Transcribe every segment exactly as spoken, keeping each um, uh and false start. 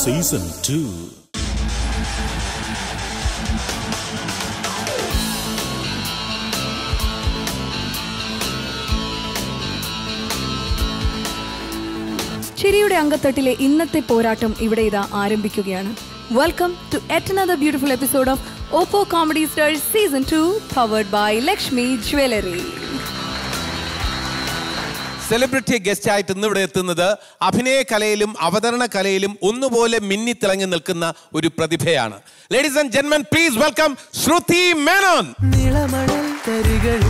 Season two. ചിരിയുടെ അങ്കത്തട്ടിലെ ഇന്നത്തെ പോരാട്ടം ഇവിടെ ഇതാ ആരംഭിക്കുകയാണ്. Welcome to yet another beautiful episode of Oppo Comedy Stars Season two, powered by Lakshmi Jewelry. Celebrity guest ആയിട്ട് ഇന്ന് ഇവിടെ എത്തുന്നത് അഭിനയ കലയിലും അവതരണ കലയിലും ഒന്നുപോലെ മിന്നിത്തിളങ്ങി നിൽക്കുന്ന ഒരു പ്രതിഭയാണ്. Ladies and gentlemen, please welcome Shruti Menon. നിളമണൽ തരികളിൽ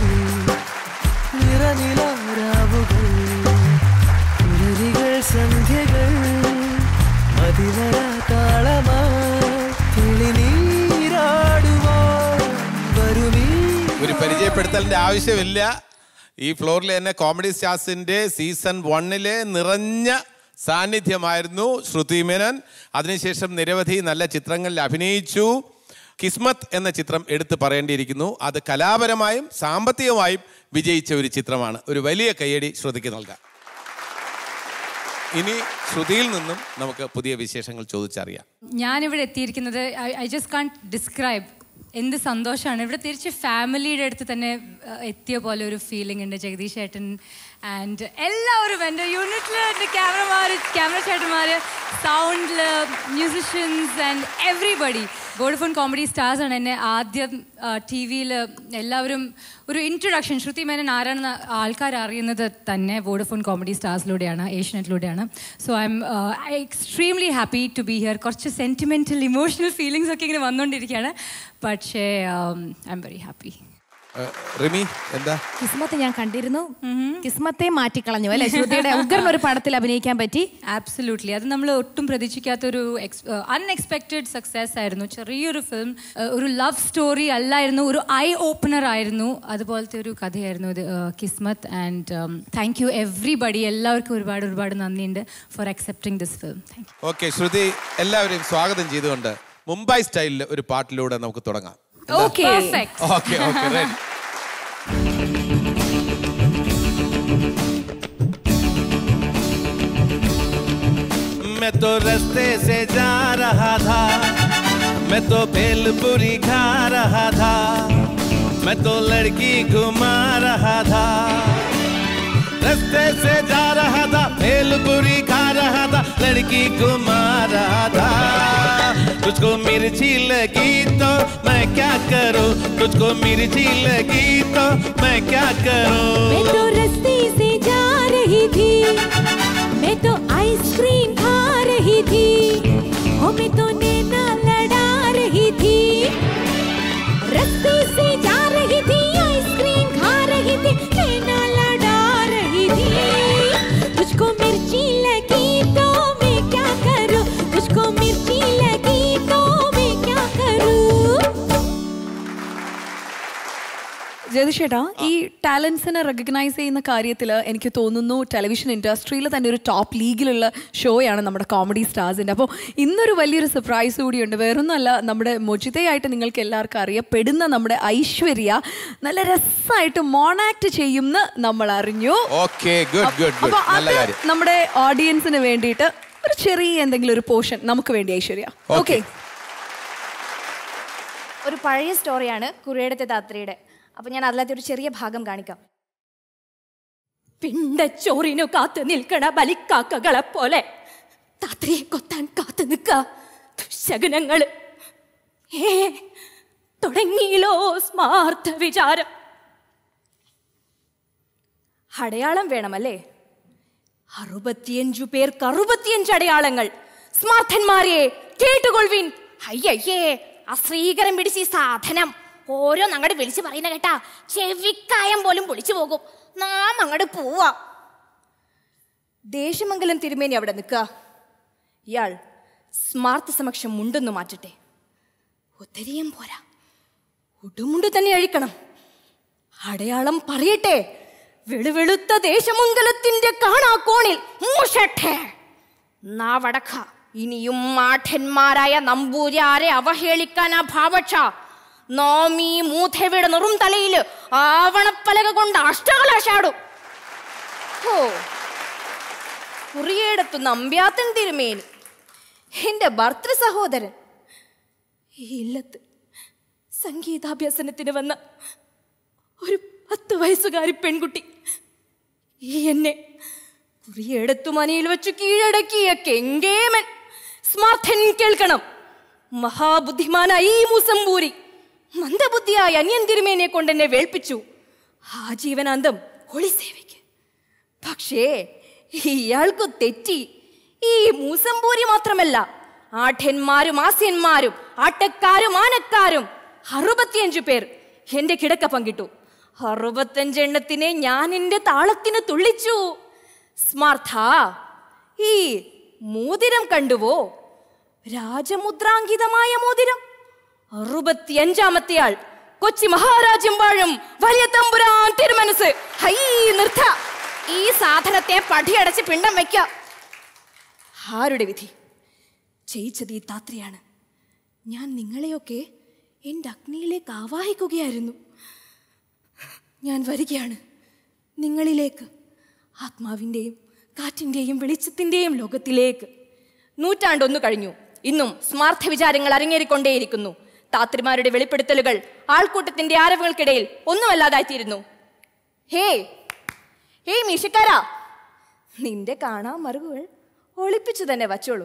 നിറനിലാരാവുകൾ പുലരികൾ സന്ധ്യകൾ മതിവര താളമായി കിളിനീരാടുവാൻ വരുമീ. ഒരു പരിചയപ്പെടുത്തലിന്റെ ആവശ്യമില്ല. ഈ ഫ്ലോറിൽ തന്നെ കോമഡി സ്റ്റാർസിന്റെ സീസൺ വണ്ണിലെ നിറഞ്ഞ സാന്നിധ്യമായിരുന്നു ശ്രുതി മേനോൻ. അതിനുശേഷം നിരവധി നല്ല ചിത്രങ്ങളിൽ അഭിനയിച്ചു. കിസ്മത്ത് എന്ന ചിത്രം എടുത്തു പറയേണ്ടിയിരിക്കുന്നു. അത് കലാപരമായും സാമ്പത്തികമായും വിജയിച്ച ഒരു ചിത്രമാണ്. ഒരു വലിയ കയ്യടി ശ്രുതിക്ക് നൽകാം. ഇനി ശ്രുതിയിൽ നിന്നും നമുക്ക് പുതിയ വിശേഷങ്ങൾ ചോദിച്ചറിയാം. ഞാനിവിടെ എത്തിയിരിക്കുന്നത് ഐ ജസ്റ്റ് കാൺട്ട് ഡിസ്ക്രൈബ് എന്ത് സന്തോഷമാണ്. ഇവിടെ തിരിച്ച് ഫാമിലിയുടെ അടുത്ത് തന്നെ എത്തിയ പോലെ ഒരു ഫീലിംഗ് ഉണ്ട്. ജഗദീഷ് ചേട്ടൻ ആൻഡ് എല്ലാവരും എൻ്റെ യൂണിറ്റിൽ എൻ്റെ ക്യാമറമാർ ക്യാമറ ചേട്ടന്മാർ, സൗണ്ടിൽ musicians and everybody. Vodafone comedy stars ആണ് എന്നെ ആദ്യം ടി വിയിൽ എല്ലാവരും ഒരു ഇൻട്രൊഡക്ഷൻ ശ്രുതി മേനോൻ ആരാണെന്ന് ആൾക്കാർ അറിയുന്നത് തന്നെ വോഡഫോൺ കോമഡി സ്റ്റാർസിലൂടെയാണ്, ഏഷ്യനെറ്റിലൂടെയാണ്. So I'm extremely happy to be here. കുറച്ച് സെൻറ്റിമെൻറ്റൽ ഇമോഷണൽ ഫീലിങ്സ് ഒക്കെ ഇങ്ങനെ വന്നുകൊണ്ടിരിക്കുകയാണ്. പക്ഷേ I'm very happy. Rimi, എന്താ? കിസ്മത്ത് ഞാൻ കണ്ടിരുന്നു. കിസ്മത്തെ മാറ്റിക്കളഞ്ഞു അല്ലെ? ശ്രുതിയുടെ ഉഗ്രൻ ഒരു പടത്തിൽ അഭിനയിക്കാൻ പറ്റി. ആബ്സല്യൂട്ട്ലി. അത് നമ്മൾ ഒട്ടും പ്രതീക്ഷിക്കാത്തൊരു അൺഎക്സ്പെക്റ്റഡ് സക്സസ് ആയിരുന്നു. ചെറിയൊരു ഫിലിം, ഒരു ലവ് സ്റ്റോറി അല്ലായിരുന്നു, ഒരു ഐ ഓപ്പണർ ആയിരുന്നു. അതുപോലത്തെ ഒരു കഥയായിരുന്നു ഇത് Kismath. And thank you everybody. എല്ലാവർക്കും ഒരുപാട് ഒരുപാട് നന്ദിയുണ്ട് for accepting this film. Thank you. Okay Shruti, എല്ലാവരെയും സ്വാഗതം ചെയ്തുകൊണ്ട് മുംബൈ സ്റ്റൈലിൽ ഒരു പാട്ടിലൂടെ നമുക്ക് തുടങ്ങാം. Okay, okay okay ready. मैं तो रास्ते से जा रहा था, मैं तो भेलपुरी खा रहा था, मैं तो लड़की घुमा रहा था. रास्ते से जा रहा था, भेलपुरी खा रहा था, लड़की घुमा रहा था. तुझको मिर्ची लगी तो मैं क्या करूं, तुझको मिर्ची लगी तो मैं क्या करूं. मैं तो रास्ते से जा रही थी, मैं तो आइसक्रीम खा रही थी, हो मैं तो नैना लड़ा रही थी. रास्ते से जा रही थी, आइसक्रीम खा रही थी, नैना लड़ा रही थी. तुझको मिर्ची लगी तो मैं क्या करूं, तुझको मिर्ची लगी तो मैं क्या करूं. ജഗദീഷ് ചേട്ടാ, ഈ ടാലൻസിനെ റെക്കഗ്നൈസ് ചെയ്യുന്ന കാര്യത്തിൽ എനിക്ക് തോന്നുന്നു ടെലിവിഷൻ ഇൻഡസ്ട്രിയിൽ തന്നെ ഒരു ടോപ്പ് ലീഗിലുള്ള ഷോയാണ് നമ്മുടെ കോമഡി സ്റ്റാർസിൻ്റെ. അപ്പോൾ ഇന്നൊരു വലിയൊരു സർപ്രൈസ് കൂടിയുണ്ട്. വേറൊന്നുമല്ല, നമ്മുടെ മൊജിതയായിട്ട് നിങ്ങൾക്ക് എല്ലാവർക്കും അറിയപ്പെടുന്ന നമ്മുടെ ഐശ്വര്യ നല്ല രസമായിട്ട് മോണാക്ട് ചെയ്യുമെന്ന് നമ്മൾ അറിഞ്ഞു. അപ്പോൾ അത് നമ്മുടെ ഓഡിയൻസിന് വേണ്ടിയിട്ട് ഒരു ചെറിയ എന്തെങ്കിലും ഒരു പോർഷൻ നമുക്ക് വേണ്ടി ഐശ്വര്യ. ഓക്കെ, ഒരു പഴയ സ്റ്റോറിയാണ് കുറിയടത്തെ താത്രിയുടെ. അപ്പൊ ഞാൻ അതിലത്തെ ഒരു ചെറിയ ഭാഗം കാണിക്കാം. പിണ്ടച്ചോറിനു കാത്തു നിൽക്കണ ബലിക്കാക്കകളെ പോലെ താത്രിയെ കൊത്താൻ കാത്തു നിൽക്ക ദുശകനങ്ങള്. ഏ തുടങ്ങിയില്ലോ സ്മാർത്ഥ വിചാരം. അടയാളം വേണമല്ലേ? അറുപത്തിയഞ്ചു പേർക്ക് അറുപത്തിയഞ്ച് അടയാളങ്ങൾ. സ്മാർത്ഥന്മാരെ കേട്ടുകൊള്ളുവിൻ. അയ്യയ്യേ, ആ ശ്രീകരം പിടിച്ച് ഈ സാധനം ഓരോ അങ്ങോട്ട് വിളിച്ച് പറയുന്ന കേട്ടാ ചെവിക്കായം പോലും പൊളിച്ചു പോകും. നാം അങ്ങോട്ട് പോവാ. ദേശമംഗലം തിരുമേനി അവിടെ നിൽക്കുക. ഇയാൾ സ്മാർട്ട് സമക്ഷം മുണ്ടെന്ന് മാറ്റട്ടെ. ഉത്തരിയും പോരാ, ഉടുമുണ്ട് തന്നെ അഴിക്കണം. അടയാളം പറയട്ടെ. വെളുവെളുത്ത ദേശമംഗലത്തിന്റെ കാണാക്കോണിൽ മൂഷട്ടെ നാവടക്ക. ഇനിയും മാഠന്മാരായ നമ്പൂരാരെ അവഹേളിക്കാൻ ആ ഭാവക്ഷ നാം ഈ മൂഥയുടെ നെറും തലയില് ആവണപ്പലക കൊണ്ട് അഷ്ടകലാശാടും. ഓ കുറിയേടത്തു നമ്പ്യാത്തൻ തിരുമേനി എൻ്റെ ഭർത്തൃ സഹോദരൻ ഈ ഇല്ലത്ത് സംഗീതാഭ്യസനത്തിന് വന്ന ഒരു പത്ത് വയസ്സുകാരി പെൺകുട്ടി ഈ എന്നെ കുറിയെടുത്തു മനയിൽ വെച്ചു കീഴടക്കിയ കെങ്കേമൻ സ്മാർത്ഥൻ കേൾക്കണം. മഹാബുദ്ധിമാനായ ഈ മൂസമ്പൂരി മന്ദബുദ്ധിയായ അന്യൻ തിരുമേനെ കൊണ്ട് എന്നെ വേൾപ്പിച്ചു ആജീവനാന്തം ഒളിസേവയ്ക്ക്. പക്ഷേ ഇയാൾക്കു തെറ്റി. ഈ മൂസമ്പൂരി മാത്രമല്ല, ആഠ്യന്മാരും ആസ്യന്മാരും ആട്ടക്കാരും ആനക്കാരും അറുപത്തിയഞ്ചു പേർ എന്റെ കിടക്ക പങ്കിട്ടു. അറുപത്തഞ്ചെണ്ണത്തിനെ ഞാൻ എന്റെ താളത്തിന് തുള്ളിച്ചു. സ്മാർത്ഥ, ഈ മോതിരം കണ്ടുവോ? രാജമുദ്രാങ്കിതമായ മോതിരം. അറുപത്തിയഞ്ചാമത്തെ ആൾ കൊച്ചി മഹാരാജ്യം വാഴും വലിയ തമ്പുരാൻ തിരുമനസ്. ഹൈ നിർത്ത, ഈ സാധനത്തെ പടിയടച്ച് പിണ്ടം വയ്ക്ക. ആരുടെ വിധി? ജയിച്ചത് ഈ താത്രിയാണ്. ഞാൻ നിങ്ങളെയൊക്കെ എൻ്റെ അഗ്നിയിലേക്ക് ആവാഹിക്കുകയായിരുന്നു. ഞാൻ വരികയാണ് നിങ്ങളിലേക്ക്, ആത്മാവിൻ്റെയും കാറ്റിൻ്റെയും വെളിച്ചത്തിൻ്റെയും ലോകത്തിലേക്ക്. നൂറ്റാണ്ടൊന്നു കഴിഞ്ഞു. ഇന്നും സ്മാർത്ഥ വിചാരങ്ങൾ അരങ്ങേറിക്കൊണ്ടേയിരിക്കുന്നു. താത്രിമാരുടെ വെളിപ്പെടുത്തലുകൾ ആൾക്കൂട്ടത്തിന്റെ ആരവങ്ങൾക്കിടയിൽ ഒന്നുമല്ലാതായിത്തീരുന്നു. ഹേ ഹേ മീശക്കാരാ, നിന്റെ കാണാ മറുകുകൾ ഒളിപ്പിച്ചു തന്നെ വച്ചോളൂ.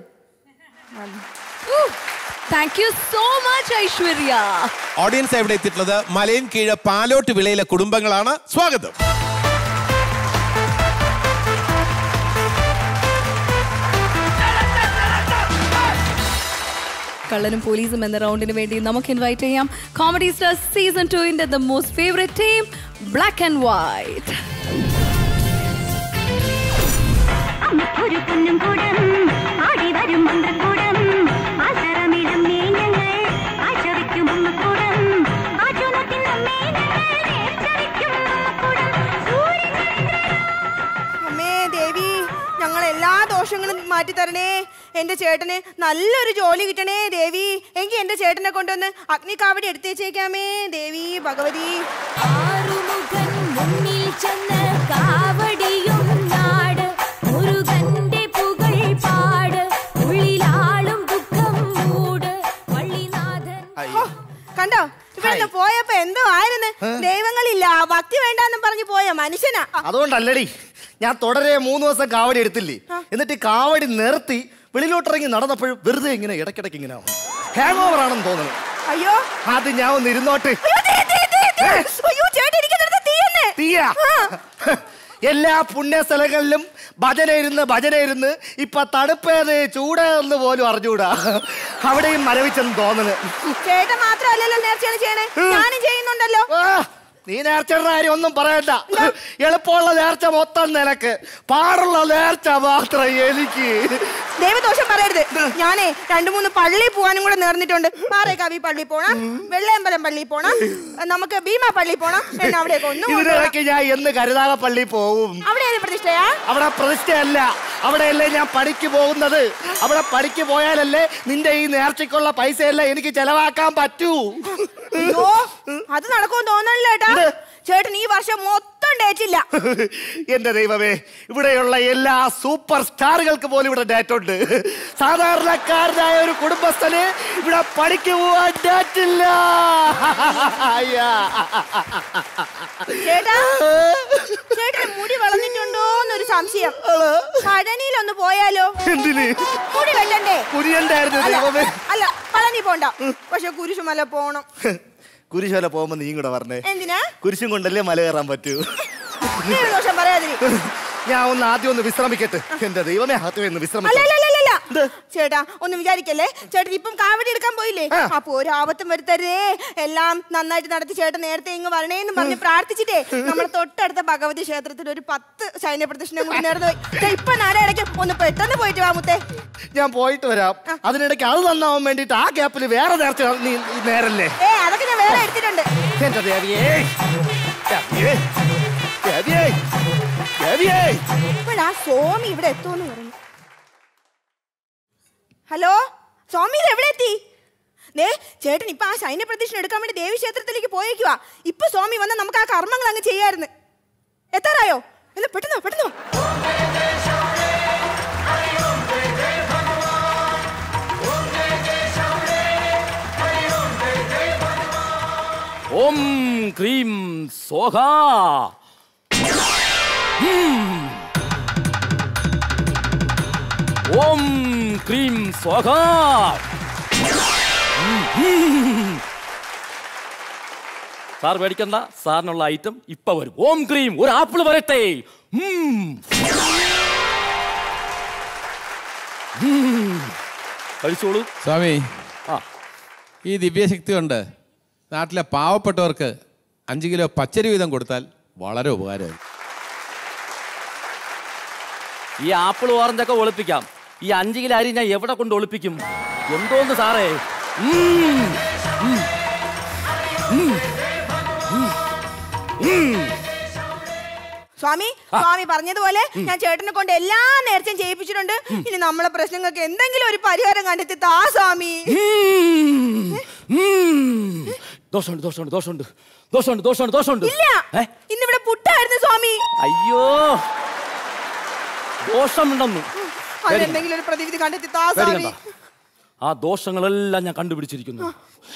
Thank you so much Aishwarya. Audience എവിടെ എത്തിയിട്ടുള്ളത്? മലയൻ കീഴ് പാലോട്ട് വിളയിലെ കുടുംബങ്ങളാണ്. സ്വാഗതം. കള്ളനും പോലീസും എന്ന റൗണ്ടിന് വേണ്ടി നമുക്ക് ഇൻവൈറ്റ് ചെയ്യാം കോമഡി സ്റ്റാർസ് സീസൺ ടുവിന്റെ the most favourite team black and white. അമ്മേ ദേവി, ഞങ്ങൾ എല്ലാ ദോഷങ്ങളും മാറ്റി തരണേ. എന്റെ ചേട്ടന് നല്ലൊരു ജോലി കിട്ടണേ ദേവി. എങ്കിൽ എന്റെ ചേട്ടനെ കൊണ്ടൊന്ന് അഗ്നിക്കാവടി എടുത്തേച്ചേക്കാമേ ദേവി ഭഗവതി. കണ്ടോ, ഇവിടുന്ന് പോയപ്പോ എന്തോ ആയിരുന്നു. ദൈവങ്ങളില്ല, ഭക്തി വേണ്ടെന്നും പറഞ്ഞു പോയ മനുഷ്യനാ. അതുകൊണ്ടല്ലടി ഞാൻ തുടരെ മൂന്ന് ദിവസം കാവടി എടുത്തില്ലേ, എന്നിട്ട് കാവടി നിർത്തി വെളിയിലോട്ടിറങ്ങി നടന്നപ്പോഴും വെറുതെ ഇങ്ങനെ ഇടയ്ക്കിടയ്ക്ക് ഇങ്ങനെ ഹാങ് ഓവർ ആണെന്ന് തോന്നുന്നു. അയ്യോ, അത് ഞാൻ ഒന്ന് ഇരുന്നോട്ട്. തീയാ എല്ലാ പുണ്യ സ്ഥലങ്ങളിലും ഭജന ഇരുന്ന് ഭജന ഇരുന്ന് ഇപ്പൊ തണുപ്പേത് ചൂടേന്ന് പോലും അറിഞ്ഞൂടാ. അവിടെയും മരവിച്ചെന്ന് തോന്നുന്നു. ചേട്ടൻ മാത്രമല്ലല്ലോ നേർച്ചയാണ് ചെയ്യണേ, ഞാനും ചെയ്യുന്നുണ്ടല്ലോ. നീ നേർച്ചയുടെ കാര്യം ഒന്നും പറയണ്ട. എളുപ്പമുള്ള നേർച്ച മൊത്തം നിനക്ക്, പാടുള്ള നേർച്ച മാത്രം എനിക്ക്. ദൈവദോഷം പറയരുത്. ഞാനേ രണ്ടു മൂന്ന് പള്ളി പോവാനും കൂടെ നേർന്നിട്ടുണ്ട്. പാറേക്കാവി പള്ളി പോണം, വെള്ളയമ്പലം പള്ളി പോണം, നമുക്ക് ഭീമ പള്ളി പോണം. എന്നെ അവിടെ ഇതിനിടയ്ക്ക് ഞാൻ എന്ന് കരുതാള പള്ളി പോവും. അവിടെ പ്രതിഷ്ഠയാ? അവിടെ പ്രതിഷ്ഠയല്ല, അവിടെയല്ലേ ഞാൻ പണിക്ക് പോകുന്നത്. അവിടെ പണിക്ക് പോയാലല്ലേ നിന്റെ ഈ നേർച്ചയ്ക്കുള്ള പൈസയല്ല എനിക്ക് ചെലവാക്കാൻ പറ്റൂ. അയ്യോ, അത് നടക്കുമെന്ന് തോന്നണല്ലോ ഏട്ടാ. ചേട്ടൻ ഈ വർഷം മൊത്തം ഡേറ്റില്ല. എന്റെ ദൈവമേ, ഇവിടെയുള്ള എല്ലാ സൂപ്പർ സ്റ്റാറുകൾക്ക് പോലും ഇവിടെ ഡേറ്റ് ഉണ്ട്. സാധാരണക്കാരനായ ഒരു കുടുംബസ്ഥന് ഇവിടെ പണിക്ക് പോവാൻ ഡേറ്റില്ല. ചേട്ടാ, ചേട്ടൻ മുടി വളർന്നിട്ടുണ്ടോന്നൊരു സംശയം. പഴനിയിലൊന്ന് പോയാലോ? എന്തിന്? മുടി വെട്ടണ്ടേ? കുരിയണ്ടായിരുന്നു. അല്ല, പഴനി പോണ്ട, പക്ഷെ കുരിശുമല പോണം. കുരിശുമല പോകുമ്പോ നീ കൂടെ പറഞ്ഞേ. എന്തിനാ? കുരിശും കൊണ്ടല്ലേ മല കയറാൻ പറ്റൂ. ദോഷം പറയാതിരി. ഞാൻ ഒന്ന് ആദ്യം ഒന്ന് വിശ്രമിക്കട്ടെ. എന്റെ ദൈവമേ, ആദ്യം ഒന്ന് വിശ്രമിക്കട്ടെ. ചേട്ടാ ഒന്ന് വിചാരിക്കല്ലേ, ചേട്ടൻ ഇപ്പം കാവടി എടുക്കാൻ പോയില്ലേ, അപ്പൊ ഒരു ആപത്തും വരുത്തരുതേ. എല്ലാം നന്നായിട്ട് നടത്തി ചേട്ടൻ നേരത്തെ ഇങ്ങ് വരണേന്ന് പറഞ്ഞ് പ്രാർത്ഥിച്ചിട്ടേ നമ്മൾ തൊട്ടടുത്ത ഭഗവതി ക്ഷേത്രത്തിൽ ഒരു പത്ത് സൈന്യ പ്രദക്ഷിണം കൂടി നേർന്നു പോയി. ഇപ്പൊ നാടടയ്ക്കും, ഒന്ന് പെട്ടെന്ന് പോയിട്ട് വാ മുത്തേ. ഞാൻ പോയിട്ട് വരാം. അതിനിടയ്ക്ക് അത് നന്നാവാൻ വേണ്ടിട്ട് ആ ഗ്യാപ്പിൽ വേറെ നേർച്ച നീ നേരല്ലേ? ഏ, അതൊക്കെ ഞാൻ വേറെ എടുത്തിട്ടുണ്ട്. എന്റെ ദേവിയേ, ദേവിയേ, ദേവിയേ, ദേവിയേ. ഇപ്പഴാ സ്വാമി ഇവിടെ എത്തുമെന്ന് പറഞ്ഞു. ഹലോ സ്വാമി, ഇത് എവിടെ എത്തി? ദേ ചേട്ടൻ ഇപ്പൊ ആ സൈന്യ പ്രദക്ഷിണം എടുക്കാൻ വേണ്ടി ദേവി ക്ഷേത്രത്തിലേക്ക് പോയേക്കുവാ. ഇപ്പൊ സ്വാമി വന്നാൽ നമുക്ക് ആ കർമ്മങ്ങൾ അങ്ങ് ചെയ്യായിരുന്നു. എത്താറായോ? അല്ല, പെട്ടെന്ന് പെട്ടെന്ന്. ഓം ക്രീം സ്വാഹ. ഓം ക്രീം സ്വാഹ. സാർ പേടിക്കണ്ട, സാറിനുള്ള ഐറ്റം ഇപ്പൊ വരും. ഓം ക്രീം ഒരു ആപ്പിൾ വരട്ടെ. കഴിച്ചോളൂ സ്വാമി. ആ ഈ ദിവ്യശക്തി കൊണ്ട് നാട്ടിലെ പാവപ്പെട്ടവർക്ക് അഞ്ച് കിലോ പച്ചരി വീതം കൊടുത്താൽ വളരെ ഉപകാരമായി. ഈ ആപ്പിൾ ഓറഞ്ചൊക്കെ ഒളിപ്പിക്കാം, ഈ അഞ്ച് കിലോ അരി ഞാൻ എവിടെ കൊണ്ട് ഒളിപ്പിക്കും? എന്തോന്ന് സാറേ. സ്വാമി സ്വാമി പറഞ്ഞതുപോലെ ഞാൻ ചേട്ടനെ കൊണ്ട് എല്ലാ നേർച്ചയും ചെയ്യിപ്പിച്ചിട്ടുണ്ട്. ഇനി നമ്മളെ പ്രശ്നങ്ങൾക്ക് എന്തെങ്കിലും ഒരു പരിഹാരം കണ്ടെത്തി താ സ്വാമി. ദോഷമുണ്ട് ദോഷമുണ്ട് ദോഷമുണ്ട് ദോഷമുണ്ട് ദോഷമുണ്ട് ദോഷമുണ്ട്. ഇല്ല, ഇന്നിവിടെ പുട്ടായിരുന്നു സ്വാമി. അയ്യോ ദോഷമുണ്ടെന്ന്. അതെന്തെങ്കിലും ഒരു പ്രതിവിധി കണ്ടെത്തി താ സ്വാമി. ആ ദോഷങ്ങളെല്ലാം ഞാൻ കണ്ടുപിടിച്ചിരിക്കുന്നു.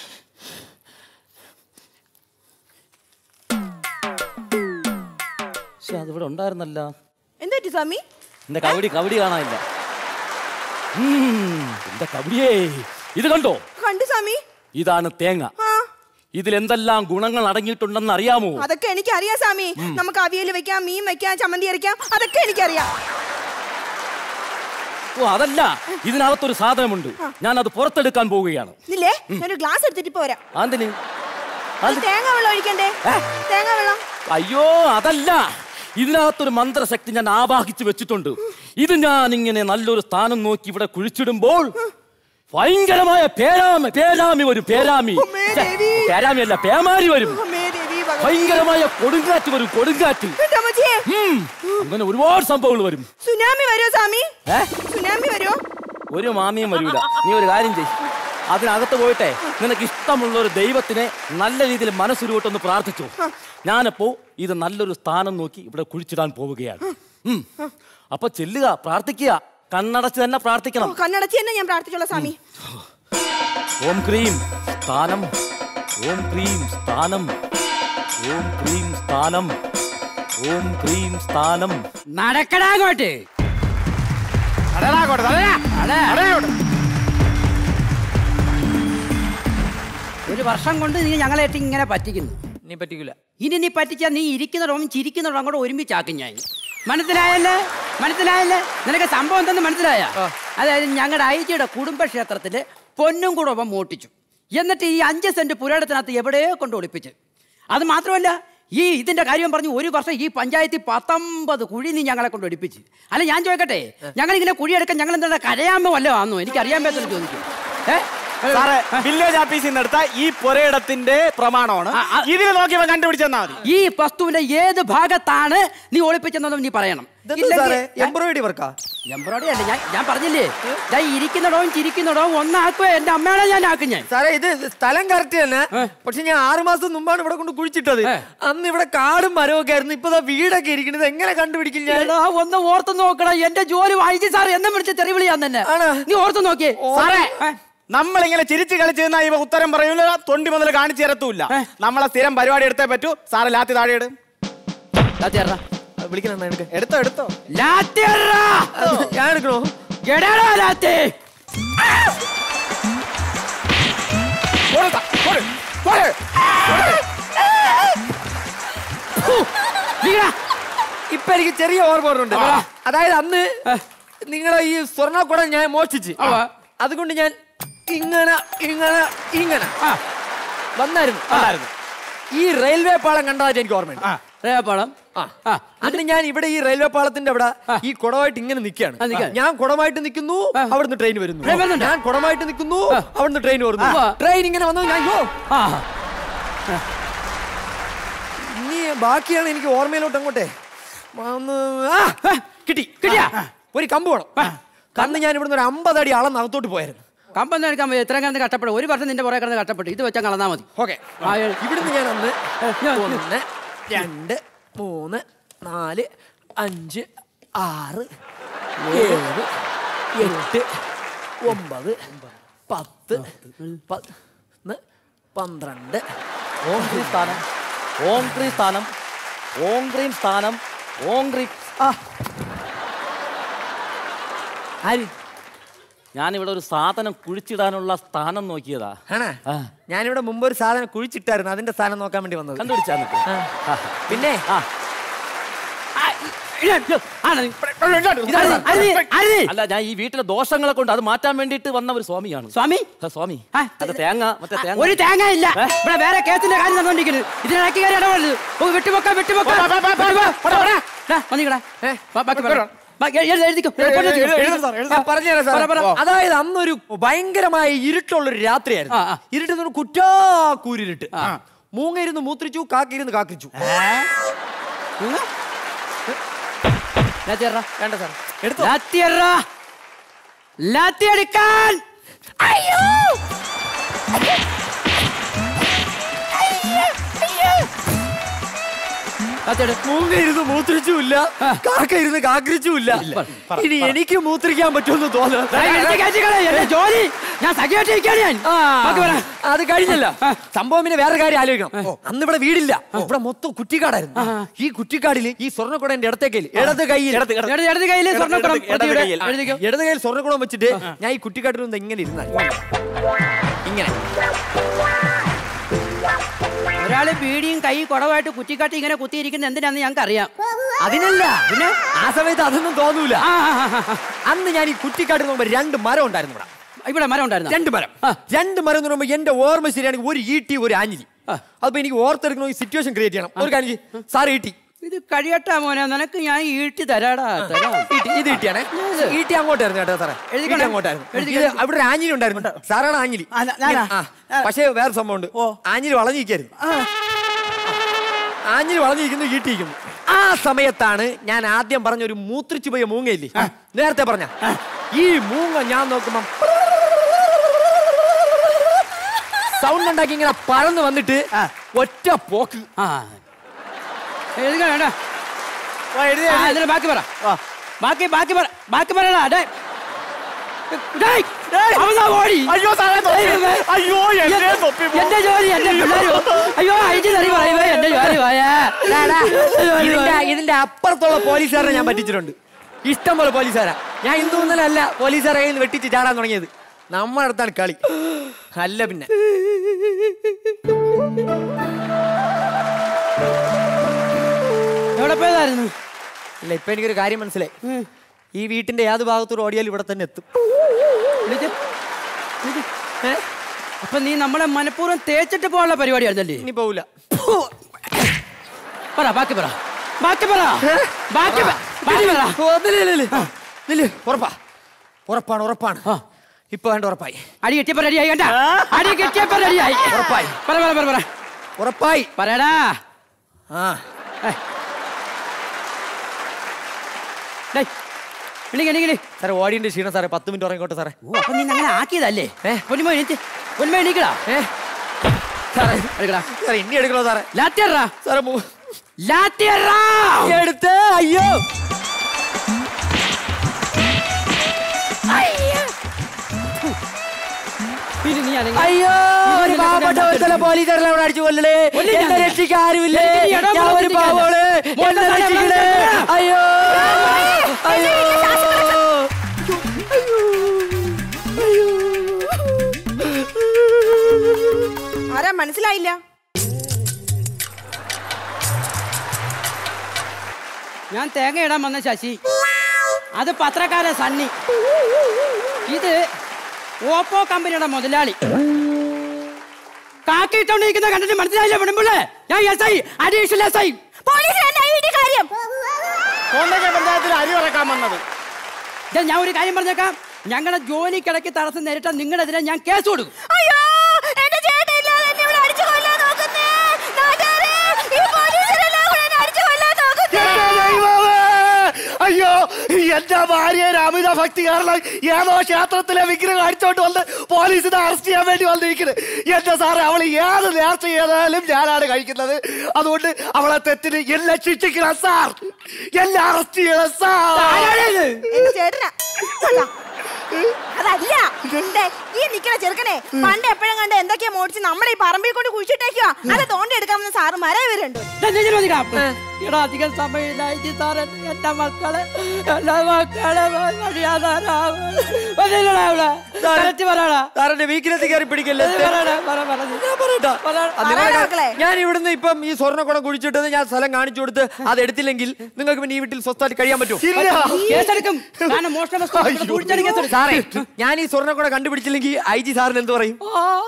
പക്ഷെ അതിവിടെ ഉണ്ടായിരുന്നല്ല. എന്താ സ്വാമി? എന്റെ കവടി കവടി കാണാനില്ല. എന്റെ കവടിയേ, ഇത് കണ്ടോ? കണ്ടു സ്വാമി. ഇതാണ് തേങ്ങ. ഇതിൽ എന്തെല്ലാം ഗുണങ്ങൾ അടങ്ങിയിട്ടുണ്ടെന്ന് അറിയാമോ? അതൊക്കെ എനിക്കറിയാം സ്വാമി. നമുക്ക് അവിയൽ വെക്കാം, മീൻ വെക്കാം, ചമ്മന്തി അരയ്ക്കാം, അതൊക്കെ എനിക്കറിയാം. ഓ അതല്ല, ഇതിനകത്തൊരു സാധനമുണ്ട്, ഞാൻ അത് പുറത്തെടുക്കാൻ പോവുകയാണ്. ഇല്ലേ, ഞാനൊരു ഗ്ലാസ് എടുത്തിട്ട് പോരാ. അതിന് തേങ്ങ വെള്ളം ഒഴിക്കണ്ടേ? തേങ്ങ വെള്ളം. അയ്യോ അതല്ല, ഇതിനകത്തൊരു മന്ത്രശക്തി ഞാൻ ആവാഹിച്ച് വെച്ചിട്ടുണ്ട്. ഇത് ഞാൻ ഇങ്ങനെ നല്ലൊരു സ്ഥാനം നോക്കി ഇവിടെ കുഴിച്ചിടുമ്പോൾ ഭയങ്കരമായ പേരാമി പേരാമി വരും. പേരാമി പേരാമി അല്ല പേമാരി വരും. ഭയങ്കരമായ കൊടുങ്കാറ്റ് വരും. കൊടുങ്കാറ്റ്. അങ്ങനെ ഒരുപാട് സംഭവങ്ങൾ വരും. സുനാമി വരുമോ സ്വാമി? സുനാമി വരുമോ? ഒരു മാമിയും വരൂല. നീ ഒരു കാര്യം ചെയ്യ്, അതിനകത്ത് പോയിട്ടെ നിനക്ക് ഇഷ്ടമുള്ള ഒരു ദൈവത്തിനെ നല്ല രീതിയിൽ മനസ്സുരുവിട്ടൊന്ന് പ്രാർത്ഥിച്ചു. ഞാനപ്പോ ഇത് നല്ലൊരു സ്ഥാനം നോക്കി ഇവിടെ കുഴിച്ചിടാൻ പോവുകയാണ്. അപ്പൊ ചെല്ലുക, പ്രാർത്ഥിക്കുക. കണ്ണടച്ച് തന്നെ പ്രാർത്ഥിക്കണം. കണ്ണടച്ച് തന്നെ ഞാൻ പ്രാർത്ഥിച്ചോളാം സ്വാമി. ഓം ക്രീം സ്ഥാനം, ഓം ക്രീം സ്ഥാനം, ഓം ക്രീം സ്ഥാനം, ഓം ക്രീം സ്ഥാനം. നടക്കടാങ്ങോട്ട്. ഒരു വർഷം കൊണ്ട് നീ ഞങ്ങളായിട്ട് ഇങ്ങനെ പറ്റിക്കുന്നു. നീ പറ്റിക്കില്ല. ഇനി നീ പറ്റിച്ചാൽ നീ ഇരിക്കുന്നിടവും ചിരിക്കുന്നിടവും അങ്ങോട്ട് ഒരുമിച്ചാക്കും ഞാൻ. മനസ്സിലായല്ലേ? മനസ്സിലായല്ലേ? നിനക്ക് സംഭവം എന്തെന്ന് മനസ്സിലായ? അതായത് ഞങ്ങളുടെ ഐജിയുടെ കുടുംബക്ഷേത്രത്തില് പൊന്നും കുടുംബം മോട്ടിച്ചു. എന്നിട്ട് ഈ അഞ്ച് സെന്റ് പുരാടത്തിനകത്ത് എവിടെയോ കൊണ്ട് ഒളിപ്പിച്ച്. അത് മാത്രമല്ല, ഈ ഇതിന്റെ കാര്യം പറഞ്ഞു ഒരു വർഷം ഈ പഞ്ചായത്തിൽ പത്തൊമ്പത് കുഴി നീ ഞങ്ങളെ കൊണ്ട് ഒളിപ്പിച്ച്. അല്ല ഞാൻ ചോദിക്കട്ടെ, ഞങ്ങളിങ്ങനെ കുഴിയെടുക്കാൻ ഞങ്ങൾ എന്താ കരയാമോ വല്ലോ ആന്നോ? എനിക്ക് അറിയാൻ പറ്റുന്ന ചോദിക്കും. ഏഹ് സാറേ, വില്ലേജ് ഓഫീസിൽ നിന്ന് എടുത്ത ഈ പുരയിടത്തിന്റെ പ്രമാണമാണ്. ഇതിൽ നോക്കി കണ്ടുപിടിച്ചെന്നാ മതി. ഈ വസ്തുവിന്റെ ഏത് ഭാഗത്താണ് നീ ഒളിപ്പിച്ചെന്നതും നീ പറയണം. എംബ്രോയിഡറി വർക്കാ? എംബ്രോയിഡറി അല്ല, ഞാൻ ഞാൻ പറഞ്ഞില്ലേ, ഞാൻ ഇരിക്കുന്നിടവും ചിരിക്കുന്നിടവും ഒന്നാക്കുവോ. എന്റെ അമ്മയുടെ ഞാൻ ആക്കും ഞാൻ. സാറേ, ഇത് സ്ഥലം കറക്റ്റ് തന്നെ. പക്ഷെ ഞാൻ ആറു മാസം മുമ്പാണ് ഇവിടെ കൊണ്ട് കുഴിച്ചിട്ടത്. അന്ന് ഇവിടെ കാടും മരവും ഒക്കെ ആയിരുന്നു. ഇപ്പൊ വീടൊക്കെ ഇരിക്കുന്നത്. എങ്ങനെ കണ്ടുപിടിക്കും ഞാൻ? ഒന്ന് ഓർത്ത് നോക്കണം. എന്റെ ജോലി വായിച്ചു സാർ എന്നെ വിളിച്ച് തെറിവിളിയാൻ തന്നെ. നീ ഓർത്ത് നോക്കിയേ സാറേ. നമ്മളിങ്ങനെ ചിരിച്ച് കളിച്ച് നിന്നാ ഇവ ഉത്തരം പറയൂല, തൊണ്ടി മുതൽ കാണിച്ചു തരത്തൂല്ല. നമ്മളെ സ്ഥിരം പരിപാടി എടുത്തേ പറ്റൂ. സാറ് ലാത്തി താഴെ ഇടും. വിളിക്കണം. എടുത്തോ എടുത്തോ. ഞാൻ എടുക്കണോ? ഇപ്പൊ എനിക്ക് ചെറിയ ഓർമ്മ ഉണ്ട്. അതായത് അന്ന് നിങ്ങളെ ഈ സ്വർണ്ണക്കുടം ഞാൻ മോഷ്ടിച്ച്, അതുകൊണ്ട് ഞാൻ ഇങ്ങനെ ഇങ്ങനെ ഇങ്ങനെ വന്നായിരുന്നു. ഈ റെയിൽവേ പാളം കണ്ടതായിട്ട് എനിക്ക് ഓർമ്മയുണ്ട്. റെയിൽവേ പാളം. അന്ന് ഞാൻ ഇവിടെ ഈ റെയിൽവേ പാളത്തിന്റെ അവിടെ ഈ കുടമായിട്ട് ഇങ്ങനെ നിൽക്കുകയാണ്. ഞാൻ കുടമായിട്ട് നിൽക്കുന്നു, അവിടുന്ന് ട്രെയിൻ വരുന്നു. ഞാൻ കുടമായിട്ട് നിൽക്കുന്നു, അവിടുന്ന് ട്രെയിൻ വരുന്നു. ട്രെയിൻ ഇങ്ങനെ വന്നു. ഞാൻ യോ ഇനി ബാക്കിയാണ് എനിക്ക് ഓർമ്മയിലോട്ട് അങ്ങോട്ടെ കിട്ടി. കിട്ടിയ ഒരു കമ്പ് വേണം. കന്ന് ഞാൻ ഇവിടുന്ന് ഒരു അമ്പത് അടി അളന്ന് അകത്തോട്ട് പോയായിരുന്നു. കമ്പം എടുക്കാൻ പറ്റും. എത്രയും കിടന്ന് കഷ്ടപ്പെടും. ഒരു വർഷം നിന്റെ പുറകെ കിടന്ന് കഷ്ടപ്പെട്ടു. ഇത് വെച്ചാൽ കളന്നാ മതി. ഓക്കെ. ഇവിടുന്ന് ഞാൻ അന്ന് ഒന്ന് രണ്ട് മൂന്ന് നാല് അഞ്ച് ആറ് ഏഴ് എട്ട് ഒമ്പത് പത്ത് പന്ന് പന്ത്രണ്ട് ഓം ക്രീം സ്ഥാനം ഓം ക്രീം സ്ഥാനം ഓം ക്രീം സ്ഥാനം ഓം ക്രീം ആ ആര് ഞാനിവിടെ ഒരു സാധനം കുഴിച്ചിടാനുള്ള സ്ഥാനം നോക്കിയതാ. ആണോ? ഞാനിവിടെ മുമ്പ് ഒരു സാധനം കുഴിച്ചിട്ടായിരുന്നു, അതിന്റെ സ്ഥാനം നോക്കാൻ വേണ്ടി വന്നത്. കണ്ടുപിടിച്ചാ പിന്നെ അല്ല, ഞാൻ ഈ വീട്ടിലെ ദോഷങ്ങളെ കൊണ്ട് അത് മാറ്റാൻ വേണ്ടിട്ട് വന്ന ഒരു സ്വാമിയാണ്. സ്വാമി സ്വാമി അത് തേങ്ങ മറ്റേ തേങ്ങ ഒരു തേങ്ങ ഇല്ല ഇവിടെ, വേറെ കേസിന്റെ കാര്യം നടന്നുകൊണ്ടിരിക്കുന്നത്. ഇതിനിടയ്ക്ക് കയറി ഇടപെടരുത്. വിട്ടുപോക്ക വിട്ടുപോക്ക അതായത് അന്നൊരു ഭയങ്കരമായ ഇരുട്ടുള്ളൊരു രാത്രിയായിരുന്നു. ഇരുട്ട് കുറ്റാക്കൂരിട്ട്. മൂങ്ങ ഇരുന്ന് മൂത്രിച്ചു, കാക്കിരുന്ന് കാക്കിച്ചു. വേണ്ട സാർ, എടുക്കാൻ. അയ്യോ മൂങ്ങ ഇരുന്ന് മൂത്രിച്ചുമില്ല, കാക്ക ഇരുന്ന് കാക്കരിച്ചുമില്ല. ഇനി എനിക്ക് മൂത്രിക്കാൻ പറ്റുമെന്ന് തോന്നുന്നു. ജോലി ഞാൻ സഖ്യമായിട്ടിരിക്കാൻ. അത് കഴിഞ്ഞല്ല, സംഭവം പിന്നെ വേറെ കാര്യം ആലോചിക്കണം. അന്ന് ഇവിടെ വീടില്ല, ഇവിടെ മൊത്തം കുറ്റിക്കാടായിരുന്നു. ഈ കുറ്റിക്കാടില് ഈ സ്വർണ്ണക്കുടന്റെ ഇടത്തേക്കയില് ഇടത് കയ്യിൽ ഇടത് കയ്യിൽ സ്വർണ്ണക്കുടം ഇടത് കയ്യിൽ സ്വർണ്ണക്കുടം വെച്ചിട്ട് ഞാൻ ഈ കുറ്റിക്കാട്ടിൽ നിന്ന് ഇങ്ങനെ ഇരുന്ന ഇങ്ങനെ ഒരാള് ബീഡിയും കൈ കുടവായിട്ട് കുറ്റിക്കാട്ടി ഇങ്ങനെ കുത്തിയിരിക്കുന്ന എന്തിനാന്ന് ഞങ്ങൾക്ക് അറിയാം. അതിനല്ല, പിന്നെ ആ സമയത്ത് അതൊന്നും തോന്നൂല. അന്ന് ഞാൻ ഈ കുറ്റിക്കാട്ടിൽ നോക്കുമ്പോ രണ്ട് മരം ഉണ്ടായിരുന്നു ഇവിടെ. ഇവിടെ മരം ഉണ്ടായിരുന്നു, രണ്ട് മരം. രണ്ട് മരം എന്ന് പറയുമ്പോൾ എന്റെ ഓർമ്മ ശരിയാണെങ്കിൽ ഒരു ഈട്ടി ഒരു ആഞ്ഞിലി. അപ്പൊ എനിക്ക് ഓർത്തെടുക്കണ ഈ സിറ്റുവേഷൻ ക്രിയേറ്റ് ചെയ്യണം. ഒരു കാര്യം സാർ ഈട്ടി ഇത് കഴിയട്ടാ മോനെ, നിനക്ക് ഞാൻ ഈട്ടി തരാടാ. ഇത് ഈട്ടിയാണേ, ഈട്ടി അങ്ങോട്ടായിരുന്നു കേട്ടോ സാറേ, എഴുതി അങ്ങോട്ടായിരുന്നു. അവിടെ ആഞ്ഞിലി ഉണ്ടായിരുന്നു, സാറാണ് ആഞ്ഞിലി. പക്ഷേ വേറെ സംഭവം ഉണ്ട്, ആഞ്ഞിലി വളഞ്ഞിരിക്കായിരുന്നു. ആഞ്ഞിലി വളഞ്ഞിരിക്കുന്നു, ഈട്ടിയിരിക്കുന്നു. ആ സമയത്താണ് ഞാൻ ആദ്യം പറഞ്ഞ ഒരു മൂത്രിച്ചു പോയ മൂങ്ങയില്ലേ, നേരത്തെ പറഞ്ഞ ഈ മൂങ്ങ ഞാൻ നോക്കുമ്പോ സൗണ്ട് ഉണ്ടാക്കി ഇങ്ങനെ പറന്ന് വന്നിട്ട് ഒറ്റ പോക്ക്. വേണ്ട ബാക്കി പറ, ബാക്കി ബാക്കി പറ, ബാക്കി പറയടാ. എന്റെ ജോലി എന്റെ പിള്ളേരും അയ്യോ അയച്ചു തറി പറയുമ്പോ എന്റെ ജോലി പോയാ. ഇതിന്റെ അപ്പുറത്തുള്ള പോലീസുകാരെ ഞാൻ പറ്റിച്ചിട്ടുണ്ട്, ഇഷ്ടം പോലെ പോലീസുകാരാ. ഞാൻ ഇന്നു ഇന്നലല്ല പോലീസുകാരെ കയ്യിൽ നിന്ന് വെട്ടിച്ച് ചാടാൻ തുടങ്ങിയത്. നമ്മുടെ അടുത്താണ് കളി, അല്ല പിന്നെ. എവിടെ പോയതായിരുന്നു? അല്ല, ഇപ്പൊ എനിക്കൊരു കാര്യം മനസ്സിലായി. ഈ വീട്ടിന്റെ ഏത് ഭാഗത്തോട് ഓടിയാലും ഇവിടെ തന്നെ എത്തും. അപ്പൊ നീ നമ്മളെ മനഃപൂർവ്വം തേച്ചിട്ട് പോകാനുള്ള പരിപാടിയായിരുന്നല്ലേ? ഇനി പോവില്ല. പറ ബാക്കി പറ, ബാക്കി പറ, ബാക്കി ഉറപ്പാ? ഉറപ്പാണ്, ഉറപ്പാണ്. ഇപ്പൊ വേണ്ട, ഉറപ്പായി. അടി കെട്ടിയപ്പോ റെഡിയായി. കണ്ട അടി കെട്ടിയപ്പോ റെഡിയായി. ഉറപ്പായി. പറ പറ പറ പറ ഉറപ്പായി പറയടാ. ആ സാറേ, ഓടിന്റെ ക്ഷീണം സാറേ, പത്ത് മിനിറ്റ് ഉറങ്ങിക്കോട്ടെ സാറേ. ഓ, അപ്പൊ നീ അങ്ങനെ ആക്കിയതല്ലേ? പൊന്മോ പൊന്മോ എണീക്കടാ. സാറേ ഇനി എടുക്കണോ സാറേ? ലാത്തിയറാ സാറേ, ലാത്തിയറാ എടുത്ത്. അയ്യോ അയ്യോ, ഒരു പാവപ്പെട്ട പോലീസുകാരെല്ലാം അവിടെ അടിച്ചു കൊല്ലണേ, എന്നെ രക്ഷിക്കാൻ ആരുമില്ലേ, ഞാൻ ഒരു പാവോള്, എന്നെ രക്ഷിക്കണേ. അയ്യോ അയ്യോ ആരാ മനസ്സിലായില്ല? ഞാൻ തേങ്ങ ഇടാൻ വന്ന ശശി, അത് പത്രക്കാരൻ സണ്ണി, ഇത് ഓപ്പോ കമ്പനിയുടെ മുതലാളി. കാക്കിട്ടോണ്ടിരിക്കുന്ന കണ്ടിട്ട് മനസ്സിലായില്ല പെടുമ്പോഴേ? ഞാൻ S I, additional S I. പഞ്ചായത്തിൽ അരി ഇറക്കാൻ വന്നത്. ഞാൻ ഒരു കാര്യം പറഞ്ഞേക്കാം, ഞങ്ങളുടെ ജോലിക്കിടയ്ക്ക് തടസ്സം നേരിട്ടാൽ നിങ്ങളെതിരെ ഞാൻ കേസ് കൊടുക്കും. അയ്യോ, എന്റെ ഭാര്യയെ അമിത ഭക്തി കാരണം ഏതോ ക്ഷേത്രത്തിലെ വിഗ്രഹം അടിച്ചോണ്ട് വന്ന് പോലീസിനെ അറസ്റ്റ് ചെയ്യാൻ വേണ്ടി വന്നിരിക്കുന്നത്. എന്റെ സാറ്, അവൾ ഏത് നേർച്ച ചെയ്താലും ഞാനാണ് കഴിക്കുന്നത്. അതുകൊണ്ട് അവളെ തെറ്റിന് എല്ലാം ശിക്ഷിക്കണം സാർ, എല്ലാം അറസ്റ്റ് ചെയ്യണം സാർ. ചേട്ടനാ അതല്ല ഈ നിക്കണ ചെറുക്കനെ പണ്ട് എപ്പോഴും കണ്ട എന്തൊക്കെയാ മോടിച്ച് നമ്മുടെ ഈ പറമ്പിൽ കൊണ്ട് കുഴിച്ചിട്ടേക്കുക. അത് തോണ്ടെടുക്കാമെന്ന് സാറ് മര വരുന്നുണ്ട്. എടാ അധികം സമയമില്ലായി സാറ് എന്റെ മക്കളെ എന്റെ മക്കളെ സാറിന്റെ വീക്കിലെത്തി കയറി പിടിക്കല്ലേ. ഞാൻ ഇവിടുന്ന് ഇപ്പം ഈ സ്വർണ്ണക്കുടം കുഴിച്ചിട്ടത് ഞാൻ സ്ഥലം കാണിച്ചു കൊടുത്ത് അത് എടുത്തില്ലെങ്കിൽ നിങ്ങൾക്ക് പിന്നെ ഈ വീട്ടിൽ സ്വസ്ഥമായിട്ട് കഴിയാൻ പറ്റുമോ? സാറേ ഞാൻ ഈ സ്വർണ്ണക്കുടം കണ്ടുപിടിച്ചില്ലെങ്കിൽ ഐ ജി സാറിന് എന്ത് പറയും?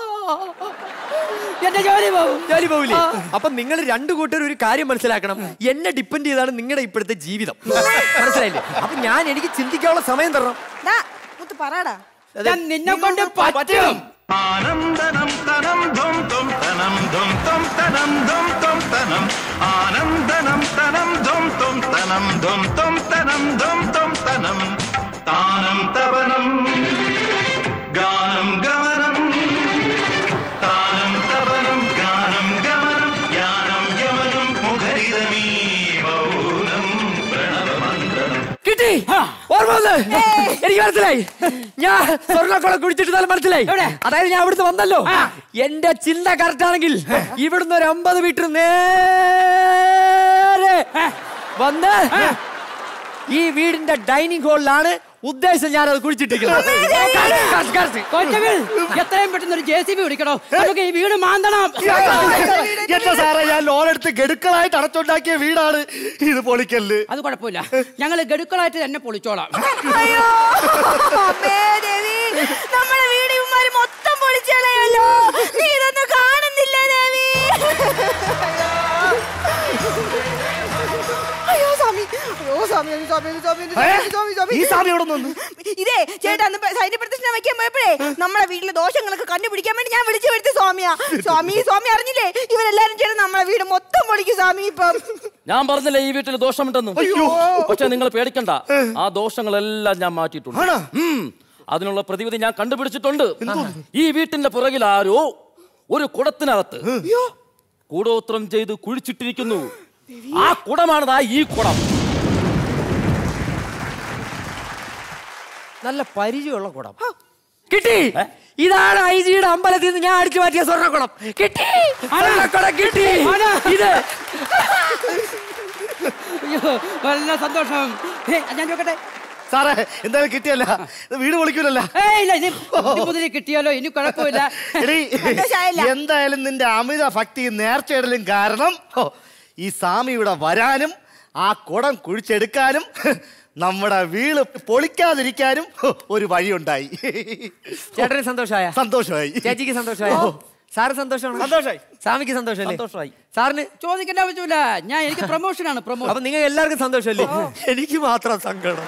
എന്റെ ജോലി പോകും. ജോലി പോവില്ലേ? അപ്പൊ നിങ്ങൾ രണ്ടു കൂട്ടർ ഒരു കാര്യം മനസ്സിലാക്കണം. എന്നെ ഡിപ്പെൻഡ് ചെയ്താണ് നിങ്ങളുടെ ഇപ്പോഴത്തെ ജീവിതം. മനസ്സിലായില്ലേ? അപ്പൊ ഞാൻ എനിക്ക് ചിന്തിക്കാനുള്ള സമയം തരണം. പറയടാ നിന്നെ കൊണ്ട് പറ്റും. ആനന്ദനം തനം ധും ധും തനം ധും ധും തനം ധും ധും തനം ആനന്ദനം തനം ധും ധും തനം ധും ധും തനം ധും ധും തനം താനം തവനം ഗാനം ഗമനം താനം തവനം ഗാനം ഗമനം യാനം യമനം മുഖരിതമീ മൗനം പ്രണവമന്ത്രം. കിട്ടി ഓർമ്മ വന്ന് എനിക്ക് മനസ്സിലായി. ഞാൻ സ്വർണ്ണക്കുടം കുടിച്ചിട്ട് നല്ല മനസ്സിലായി. അതായത് ഞാൻ ഇവിടുന്ന് വന്നല്ലോ. എന്റെ ചിന്ത കറക്റ്റ് ആണെങ്കിൽ ഇവിടുന്ന് ഒരു അമ്പത് മീറ്റർ നേരെ വന്ന് ഈ വീടിന്റെ ഡൈനിങ് ഹാളിലാണ് ഉദ്ദേശം ഞാൻ അത് കുഴിച്ചിട്ടിരിക്കുന്നത്. എത്രയും പെട്ടെന്ന് ഒരു ജെ സി ബി വിളിക്കണോ? നമുക്ക് ഈ വീട് മാന്തണം. എന്റെ സാറേ ഞാൻ ലോൺ എടുത്ത് ഗഡുക്കളായിട്ട് അടച്ചുണ്ടാക്കിയ വീടാണ് ഇത്. പൊളിക്കല്ല് അത് കുഴപ്പമില്ല, ഞങ്ങള് ഗഡുക്കളായിട്ട് തന്നെ പൊളിച്ചോളാം. നമ്മുടെ വീട് ഇവന്മാര് മൊത്തം പൊളിച്ചളയല്ലോ. നീ ഇതൊന്നും കാണുന്നില്ല ദേവി. അയ്യോ സ്വാമി, അയ്യോ സ്വാമി, സ്വാമി, സ്വാമി, സ്വാമി, സ്വാമി. ഈ സ്വാമി ഇവിടെ നിന്ന് ഇതേ ചേട്ടാ അന്ന് സൈന്യ പ്രദർശനം വയ്ക്കാൻ പോയപ്പോഴേ നമ്മളെ വീട്ടിലെ ദോഷങ്ങളൊക്കെ കണ്ടുപിടിക്കാൻ വേണ്ടി ഞാൻ വിളിച്ചു വരുത്തി സ്വാമിയാ. സ്വാമി സ്വാമി അറിഞ്ഞില്ലേ ഇവരെല്ലാരും ചേട്ടൻ നമ്മളെ വീട് മൊത്തം പൊളിക്കും സ്വാമി. ഇപ്പം ഞാൻ പറഞ്ഞില്ലേ ഈ വീട്ടിൽ ദോഷമുണ്ടെന്ന്. പക്ഷെ നിങ്ങൾ പേടിക്കണ്ട, ആ ദോഷങ്ങളെല്ലാം ഞാൻ മാറ്റിയിട്ടുണ്ട്. അതിനുള്ള പ്രതിവിധി ഞാൻ കണ്ടുപിടിച്ചിട്ടുണ്ട്. ഈ വീട്ടിന്റെ പുറകിൽ ആരോ ഒരു കുടത്തിനകത്ത് കൂടോത്രം ചെയ്ത് കുഴിച്ചിട്ടിരിക്കുന്നു. ആ കുടമാണതാ ഈ കുടം. നല്ല പരിചയമുള്ള കുടം കിട്ടി. ഇതാണ് ഐ ജിയുടെ അമ്പലത്തിൽ നിന്ന് ഞാൻ അടിച്ചു മാറ്റിയ സ്വർണ്ണക്കുടം. കിട്ടി, സ്വർണ്ണക്കുടം കിട്ടി. ഇത് നല്ല സന്തോഷം. ഞാൻ നോക്കട്ടെ സാറേ, എന്തായാലും കിട്ടിയല്ല, വീട് പൊളിക്കൂലല്ല. കിട്ടിയാലോ ഇനി കുഴപ്പമില്ല. എന്തായാലും നിന്റെ അമിത ഭക്തിയും നേർച്ചയിടലും കാരണം ഈ സ്വാമി ഇവിടെ വരാനും ആ കുടം കുഴിച്ചെടുക്കാനും നമ്മുടെ വീട് പൊളിക്കാതിരിക്കാനും ഒരു വഴിയുണ്ടായി. ചേട്ടന് സന്തോഷമായ? സന്തോഷമായി. ചേച്ചിക്ക് സന്തോഷമായ? സാറ് സന്തോഷമാണ്? സന്തോഷമായി. സ്വാമിക്ക് സന്തോഷമല്ലേ? സന്തോഷമായി. സാറിന് ചോദിക്കേണ്ട ആവശ്യമില്ല, ഞാൻ എനിക്ക് പ്രൊമോഷനാണ്. പ്രൊമോഷൻ. അപ്പൊ നിങ്ങൾ എല്ലാവർക്കും സന്തോഷമല്ലേ? എനിക്ക് മാത്രം സങ്കടം.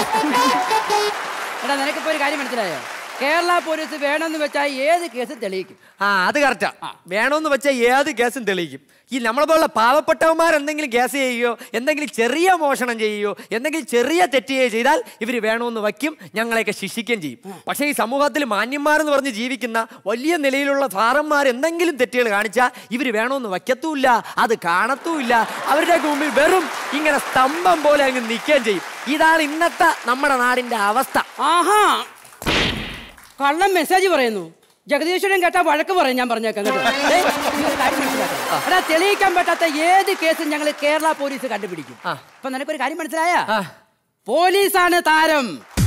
എടാ നിനക്കിപ്പോ ഒരു കാര്യം മനസ്സിലായോ? കേരള പോലീസ് വേണമെന്ന് വെച്ചാൽ ഏത് കേസും തെളിയിക്കും. ആ അത് കറക്റ്റാ. വേണമെന്ന് വെച്ചാൽ ഏത് കേസും തെളിയിക്കും. ഈ നമ്മളെ പോലുള്ള പാവപ്പെട്ടവന്മാർ എന്തെങ്കിലും കേസ് ചെയ്യുകയോ എന്തെങ്കിലും ചെറിയ മോഷണം ചെയ്യുകയോ എന്തെങ്കിലും ചെറിയ തെറ്റുകയോ ചെയ്താൽ ഇവർ വേണമെന്ന് വയ്ക്കും, ഞങ്ങളെയൊക്കെ ശിക്ഷിക്കുകയും ചെയ്യും. പക്ഷേ ഈ സമൂഹത്തിൽ മാന്യന്മാരെന്ന് പറഞ്ഞ് ജീവിക്കുന്ന വലിയ നിലയിലുള്ള സാറന്മാർ എന്തെങ്കിലും തെറ്റുകൾ കാണിച്ചാൽ ഇവർ വേണമെന്ന് വയ്ക്കത്തുമില്ല, അത് കാണത്തുമില്ല. അവരുടെ മുമ്പിൽ വെറും ഇങ്ങനെ സ്തംഭം പോലെ അങ്ങ് നിൽക്കുകയും ചെയ്യും. ഇതാണ് ഇന്നത്തെ നമ്മുടെ നാടിന്റെ അവസ്ഥ. ആഹാ, കള്ളം മെസ്സേജ് പറയുന്നു. ജഗദീശ്വരൻ കേട്ടാ വഴക്ക് പറയും. ഞാൻ പറഞ്ഞേക്കാം കേട്ടോ. എടാ തെളിയിക്കാൻ പറ്റാത്ത ഏത് കേസും ഞങ്ങൾ കേരള പോലീസ് കണ്ടുപിടിക്കും. അപ്പൊ നിനക്കൊരു കാര്യം മനസ്സിലായ? പോലീസാണ് താരം.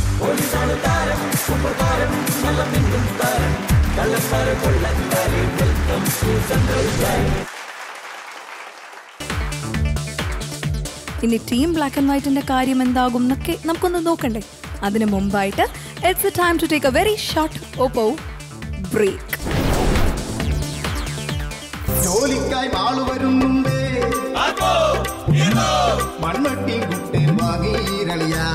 ഇനി ടീം ബ്ലാക്ക് ആൻഡ് വൈറ്റിന്റെ കാര്യം എന്താകും എന്നൊക്കെ നമുക്കൊന്ന് നോക്കണ്ടേ? അതിനു മുമ്പായിട്ട് it's a time to take a very short Oppo break. ജോലിക്കായി ആള് വരുന്നുണ്ടേ, മൺവെട്ടി കുട്ടി വാങ്ങിയിരളിയാ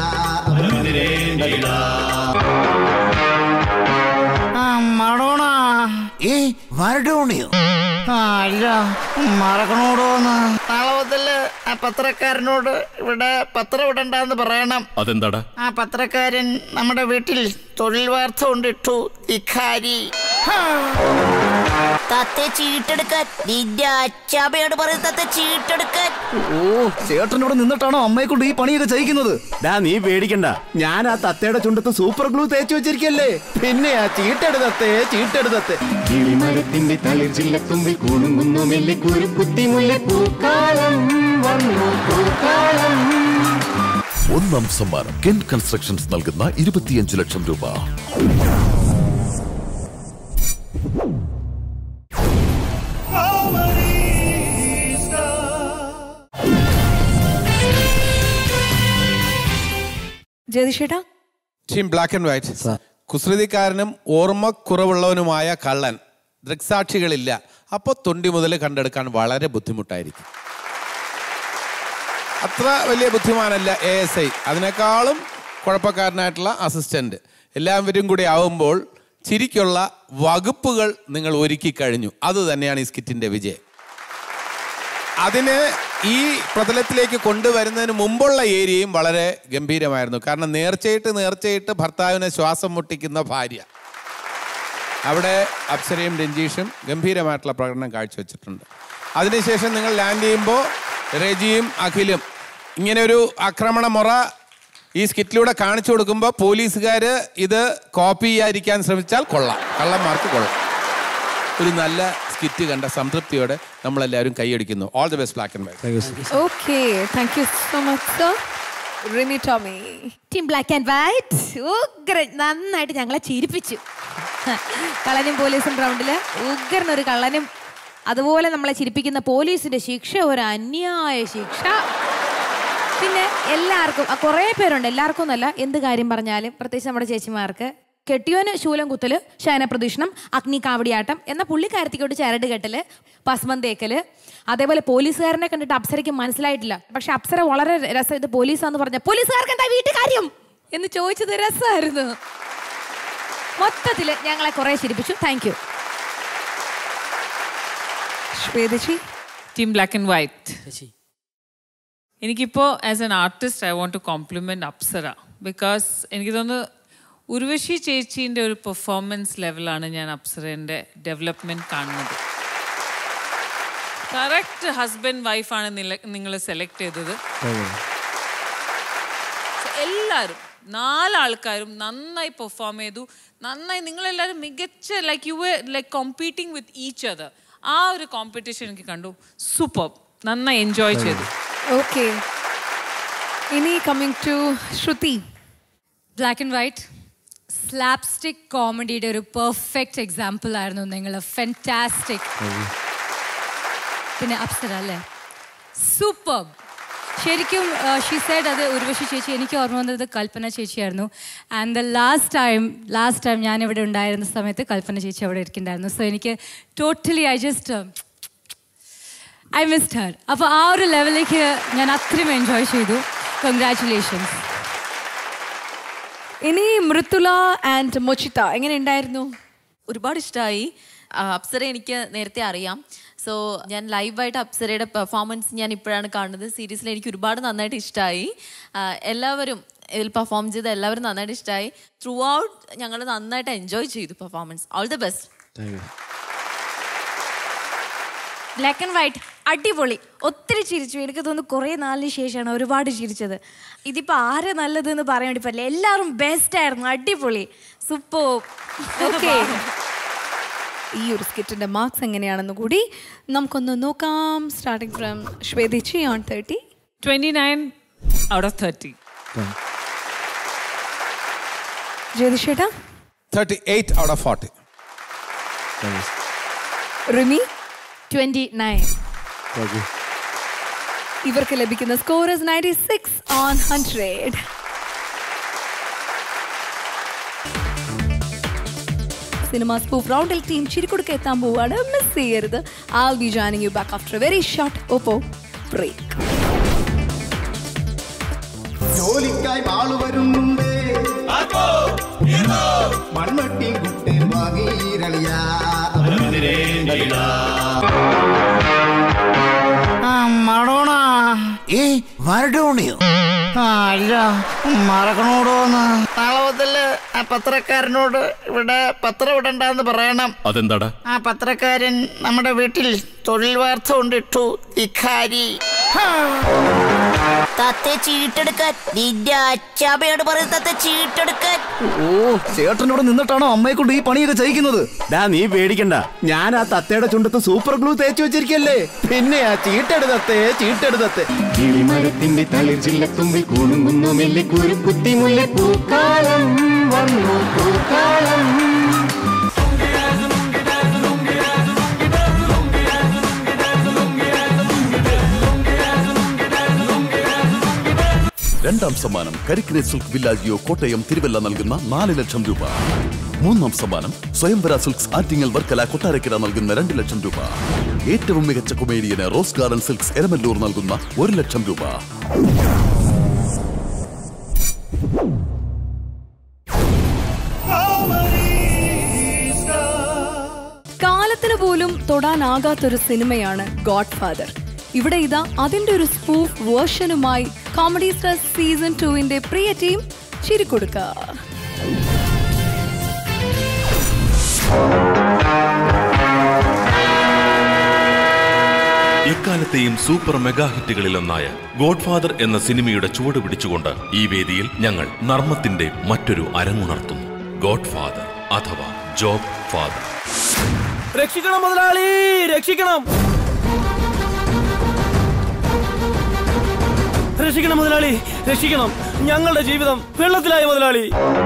മറോണ. ഏ മറഡോണിയോ? അല്ല മറക്കണോടോന്ന്. നാളെ മുതല് ആ പത്രക്കാരനോട് ഇവിടെ പത്രം ഇടണ്ടെന്ന് പറയണം. അതെന്താടാ? ആ പത്രക്കാരൻ നമ്മുടെ വീട്ടിൽ തൊഴിൽ വാർത്ത കൊണ്ടിട്ടു. ഇഖാരി തത്തെ ചീട്ടെടുക്കാൻ. നിന്റെ അച്ചാമ്മയോട് പറയും തത്തെ ചീട്ടെടുക്കാൻ. ഓ, ചേട്ടൻ ഇവിടെ നിന്നിട്ടാണോ അമ്മയെ കൊണ്ട് ഈ പണിയൊക്കെ ചെയ്യിക്കുന്നത്? ഡാ നീ പേടിക്കണ്ട, ഞാൻ ആ തത്തയുടെ ചുണ്ടത്ത് സൂപ്പർ ഗ്ലൂ തേച്ച് വെച്ചിരിക്കല്ലേ. പിന്നെ ആ ചീട്ടെടുത്തേ ചീട്ടെടുത്തേ. കിളിമരത്തിന്റെ തളിർ ചില്ലത്തുമ്പിൽ കുണുങ്ങുന്നു മെല്ലെ കുരുക്കുത്തി മുല്ലപ്പൂക്കാലം വന്നു പൂക്കാലം. ഒന്നാം സമ്മാനം കെൻ കൺസ്ട്രക്ഷൻസ് നൽകുന്ന ഇരുപത്തിയഞ്ച് ലക്ഷം രൂപ. ജ്യോതിഷേട്ടാ, ടീം ബ്ലാക്ക് ആൻഡ് വൈറ്റ്. കുസൃതിക്കാരനും ഓർമ്മക്കുറവുള്ളവനുമായ കള്ളൻ, ദൃക്സാക്ഷികളില്ല, അപ്പോൾ തൊണ്ടി മുതൽ കണ്ടെടുക്കാൻ വളരെ ബുദ്ധിമുട്ടായിരിക്കും. അത്ര വലിയ ബുദ്ധിമാനല്ല എ എസ് ഐ, അതിനേക്കാളും കുഴപ്പക്കാരനായിട്ടുള്ള അസിസ്റ്റന്റ്. എല്ലാവരും കൂടി ആവുമ്പോൾ ചിരിക്കുള്ള വകുപ്പുകൾ നിങ്ങൾ ഒരുക്കി കഴിഞ്ഞു. അത് തന്നെയാണ് ഈ സ്കിറ്റിന്റെ വിജയം. അതിന് ഈ പ്രതലത്തിലേക്ക് കൊണ്ടുവരുന്നതിന് മുമ്പുള്ള ഏരിയയും വളരെ ഗംഭീരമായിരുന്നു. കാരണം നേർച്ചയിട്ട് നേർച്ചയിട്ട് ഭർത്താവിനെ ശ്വാസം മുട്ടിക്കുന്ന ഭാര്യ, അവിടെ അപ്സരയും രഞ്ജീഷും ഗംഭീരമായിട്ടുള്ള പ്രകടനം കാഴ്ചവെച്ചിട്ടുണ്ട്. അതിനുശേഷം നിങ്ങൾ ലാൻഡ് ചെയ്യുമ്പോൾ റെജിയും അഖിലും ഇങ്ങനെ ഒരു ആക്രമണ മുറ ഈ സ്കിറ്റിലൂടെ കാണിച്ചു കൊടുക്കുമ്പോൾ പോലീസുകാർ ഇത് കോപ്പി ചെയ്യാതിരിക്കാൻ ശ്രമിച്ചാൽ കൊള്ളാം, കള്ളന്മാർക്ക് കൊള്ളാം. ഒരു നല്ല സ്കിറ്റ് കണ്ട സംതൃപ്തിയോടെ നമ്മളെല്ലാവരും കൈയടിക്കുന്നു. All the best black and white. Okay, thank you so much sir. Rimi Tomy. Team black and white ഉഗ്രൻ, നന്നായിട്ട് ഞങ്ങളെ ചിരിപ്പിച്ചു. കള്ളനും പോലീസും റൗണ്ടില് ഉഗ്രൻ ഒരു കള്ളനും അതുപോലെ നമ്മളെ ചിരിപ്പിക്കുന്ന പോലീസിന്റെ ശിക്ഷ ഒരു അന്യായ ശിക്ഷ. പിന്നെ എല്ലാവർക്കും കുറേ പേരുണ്ട്, എല്ലാവർക്കും എന്നല്ല, എന്ത് കാര്യം പറഞ്ഞാലും പ്രത്യേകിച്ച് നമ്മുടെ ചേച്ചിമാർക്ക് കെട്ടിയോന് ശൂലം കുത്തല്, ശയനപ്രദക്ഷിണം, അഗ്നി കാവടിയാട്ടം എന്ന പുള്ളിക്കാരത്തിക്കോട്ട് ചരട് കെട്ടല്, പസ്മം തേക്കല്. അതേപോലെ പോലീസുകാരനെ കണ്ടിട്ട് അപ്സരയ്ക്ക് മനസ്സിലായിട്ടില്ല. പക്ഷെ അപ്സര വളരെ രസം, ഇത് പോലീസാന്ന് പറഞ്ഞ പോലീസുകാർക്ക് എന്താ വീട്ടു കാര്യം എന്ന് ചോദിച്ചത് രസമായിരുന്നു. മൊത്തത്തില് ഞങ്ങളെ കുറെ ചിരിപ്പിച്ചു. Thank you. Team black and white. എനിക്കിപ്പോൾ as an artist I want to compliment Apsara. Because എനിക്ക് തോന്നുന്നു ഉർവശി ചേച്ചീൻ്റെ ഒരു പെർഫോമൻസ് ലെവലാണ് ഞാൻ അപ്സരേൻ്റെ ഡെവലപ്മെൻറ്റ് കാണുന്നത്. കറക്റ്റ് ഹസ്ബൻഡ് വൈഫാണ് നിങ്ങൾ സെലക്ട് ചെയ്തത്. എല്ലാവരും നാലാൾക്കാരും നന്നായി പെർഫോം ചെയ്തു, നന്നായി. നിങ്ങളെല്ലാവരും മികച്ച like you were like competing with each other. ആ ഒരു കോമ്പറ്റീഷൻ എനിക്ക് കണ്ടു. സൂപ്പർ, നന്നായി എൻജോയ് ചെയ്തു. ഓക്കെ, ഇനി coming to Shruti. Black and white slapstick കോമഡിയുടെ ഒരു പെർഫെക്റ്റ് എക്സാമ്പിൾ ആയിരുന്നു നിങ്ങൾ. ഫെന്റാസ്റ്റിക്. പിന്നെ അപ്സര അല്ലേ, സൂപ്പർ. ശരിക്കും ഷീ സെഡ് അത് ഉർവശി ചേച്ചി. എനിക്ക് ഓർമ്മ വന്നത് കൽപ്പന ചേച്ചിയായിരുന്നു. And the last time last time ഞാനിവിടെ ഉണ്ടായിരുന്ന സമയത്ത് കൽപ്പന ചേച്ചി അവിടെ ഇരിക്കുന്നുണ്ടായിരുന്നു. സോ എനിക്ക് totally I just I missed her. അപ്പോൾ ആ ഒരു ലെവലിലേക്ക് ഞാൻ അത്രയും എൻജോയ് ചെയ്തു. കൺഗ്രാറ്റുലേഷൻസ്. ഇനി മൃത്തുല ആൻഡ് മൊച്ചിത്ത എങ്ങനെ ഉണ്ടായിരുന്നു? ഒരുപാട് ഇഷ്ടമായി. അപ്സര എനിക്ക് നേരത്തെ അറിയാം. സോ ഞാൻ ലൈവായിട്ട് അപ്സരയുടെ പെർഫോമൻസ് ഞാൻ ഇപ്പോഴാണ് കാണുന്നത്. സീരീസിൽ എനിക്ക് ഒരുപാട് നന്നായിട്ട് ഇഷ്ടമായി. എല്ലാവരും ഇതിൽ പെർഫോം ചെയ്ത എല്ലാവരും നന്നായിട്ട് ഇഷ്ടമായി. ത്രൂ ഔട്ട് ഞങ്ങൾ നന്നായിട്ട് എൻജോയ് ചെയ്തു performance. All the best. Black and white അടിപൊളി, ഒത്തിരി ചിരിച്ചു. എനിക്ക് തോന്നുന്നു കുറേ നാളിന് ശേഷമാണ് ഒരുപാട് ചിരിച്ചത്. ഇതിപ്പോൾ ആരെ നല്ലതെന്ന് പറയാൻ വേണ്ടി പറ്റില്ല, എല്ലാവരും ബെസ്റ്റ് ആയിരുന്നു, അടിപൊളി, സൂപ്പർ. ഓക്കെ, ഈ ഒരു സ്കിറ്റിന്റെ മാർക്സ് എങ്ങനെയാണെന്ന് കൂടി നമുക്കൊന്ന് നോക്കാം. സ്റ്റാർട്ടിംഗ് ഫ്രം ശ്വേതിച്ചി on thirty. Twenty nine out of thirty. ജ്യോതിഷേട്ടാ? Thirty eight out of forty. Rimi? Twenty nine. ഇവർക്ക് ലഭിക്കുന്ന score ninety six on hundred. Cinema spoof റൗണ്ടിൽ ടീം ചിരിക്കൊടുക്ക എത്താൻ പോവാണ്, മിസ് ചെയ്യരുത്. I'll be joining you back after a very short Oppo break. ജോലിക്കായി ആള് വരുന്നുണ്ടേ, മൺവട്ടി കുട്ടൻ വാങ്ങീരളിയാ. മടോണ ഏ മരഡോണിയോ? അല്ല മറക്കണോടോന്ന്. നാളെ മുതല് ആ പത്രക്കാരനോട് ഇവിടെ പത്രം ഇടണ്ടെന്ന് പറയണം. അതെന്താടാ? ആ പത്രക്കാരൻ നമ്മുടെ വീട്ടിൽ തൊഴിൽ വാർത്ത കൊണ്ടിട്ടു. ഇക്കാരി തത്തെ ചീട്ടെടുക്കാൻ നിന്റെ അച്ചാമ്മയോട് പറയും തത്തെ ചീട്ടെടുക്കാൻ. ഓ ചേട്ടനോട് നിന്നിട്ടാണോ അമ്മയെ കൊണ്ട് ഈ പണിയൊക്കെ ചെയ്യിക്കുന്നത്? ഡാ നീ പേടിക്കണ്ട, ഞാൻ ആ തത്തയുടെ ചുണ്ടത്ത് സൂപ്പർ ഗ്ലൂ തേച്ചു വെച്ചിരിക്കല്ലേ. പിന്നെ ആ ചീട്ടെടുത്തേ ചീട്ടെടുത്തേ. കിളിമരത്തിന്റെ തളിർ ചില്ലത്തുമ്പിൽ കുണുങ്ങുന്നു മെല്ലെ കുരുക്കുത്തി മുല്ല പൂക്കാലം വന്നു പൂക്കാലം. രണ്ടാം സമ്മാനം കരിക്കിനെ സിൽക്ക് വില്ലാജിയോ കോട്ടയം തിരുവല്ല നൽകുന്ന നാല് ലക്ഷം രൂപ. മൂന്നാം സമ്മാനം സ്വയംവര സിൽക്സ് ആറ്റിങ്ങൽ വർക്കല കൊട്ടാരക്കര നൽകുന്ന രണ്ട് ലക്ഷം രൂപ. ഏറ്റവും മികച്ച കൊമേഡിയന് റോസ് ഗാർഡൻ സിൽക്സ് എരമല്ലൂർ നൽകുന്ന ഒരു ലക്ഷം രൂപ. കാലത്തിന് പോലും തൊടാനാകാത്തൊരു സിനിമയാണ് ഗോഡ് ഫാദർ. ഇവിടെ ഇതാ അതിന്റെ ഒരു സ്പൂഫ് വേർഷനുമായി കോമഡി സ്റ്റാർസ് സീസൺ ടുവിന്റെ പ്രിയ ടീം ചിരിക്കൊടുക്ക. എക്കാലത്തെയും സൂപ്പർ മെഗാ ഹിറ്റുകളിലൊന്നായ ഗോഡ് ഫാദർ എന്ന സിനിമയുടെ ചുവട് പിടിച്ചുകൊണ്ട് ഈ വേദിയിൽ ഞങ്ങൾ നർമ്മത്തിന്റെ മറ്റൊരു അരങ്ങുണർത്തുന്നു. ഗോഡ് ഫാദർ അഥവാ ജോബ് ഫാദർ. രക്ഷിക്കണം മുതലാളി, രക്ഷിക്കണം രക്ഷിക്കണം മുതലാളി, രക്ഷിക്കണം. ഞങ്ങളുടെ ജീവിതം വെള്ളത്തിലായി മുതലാളി.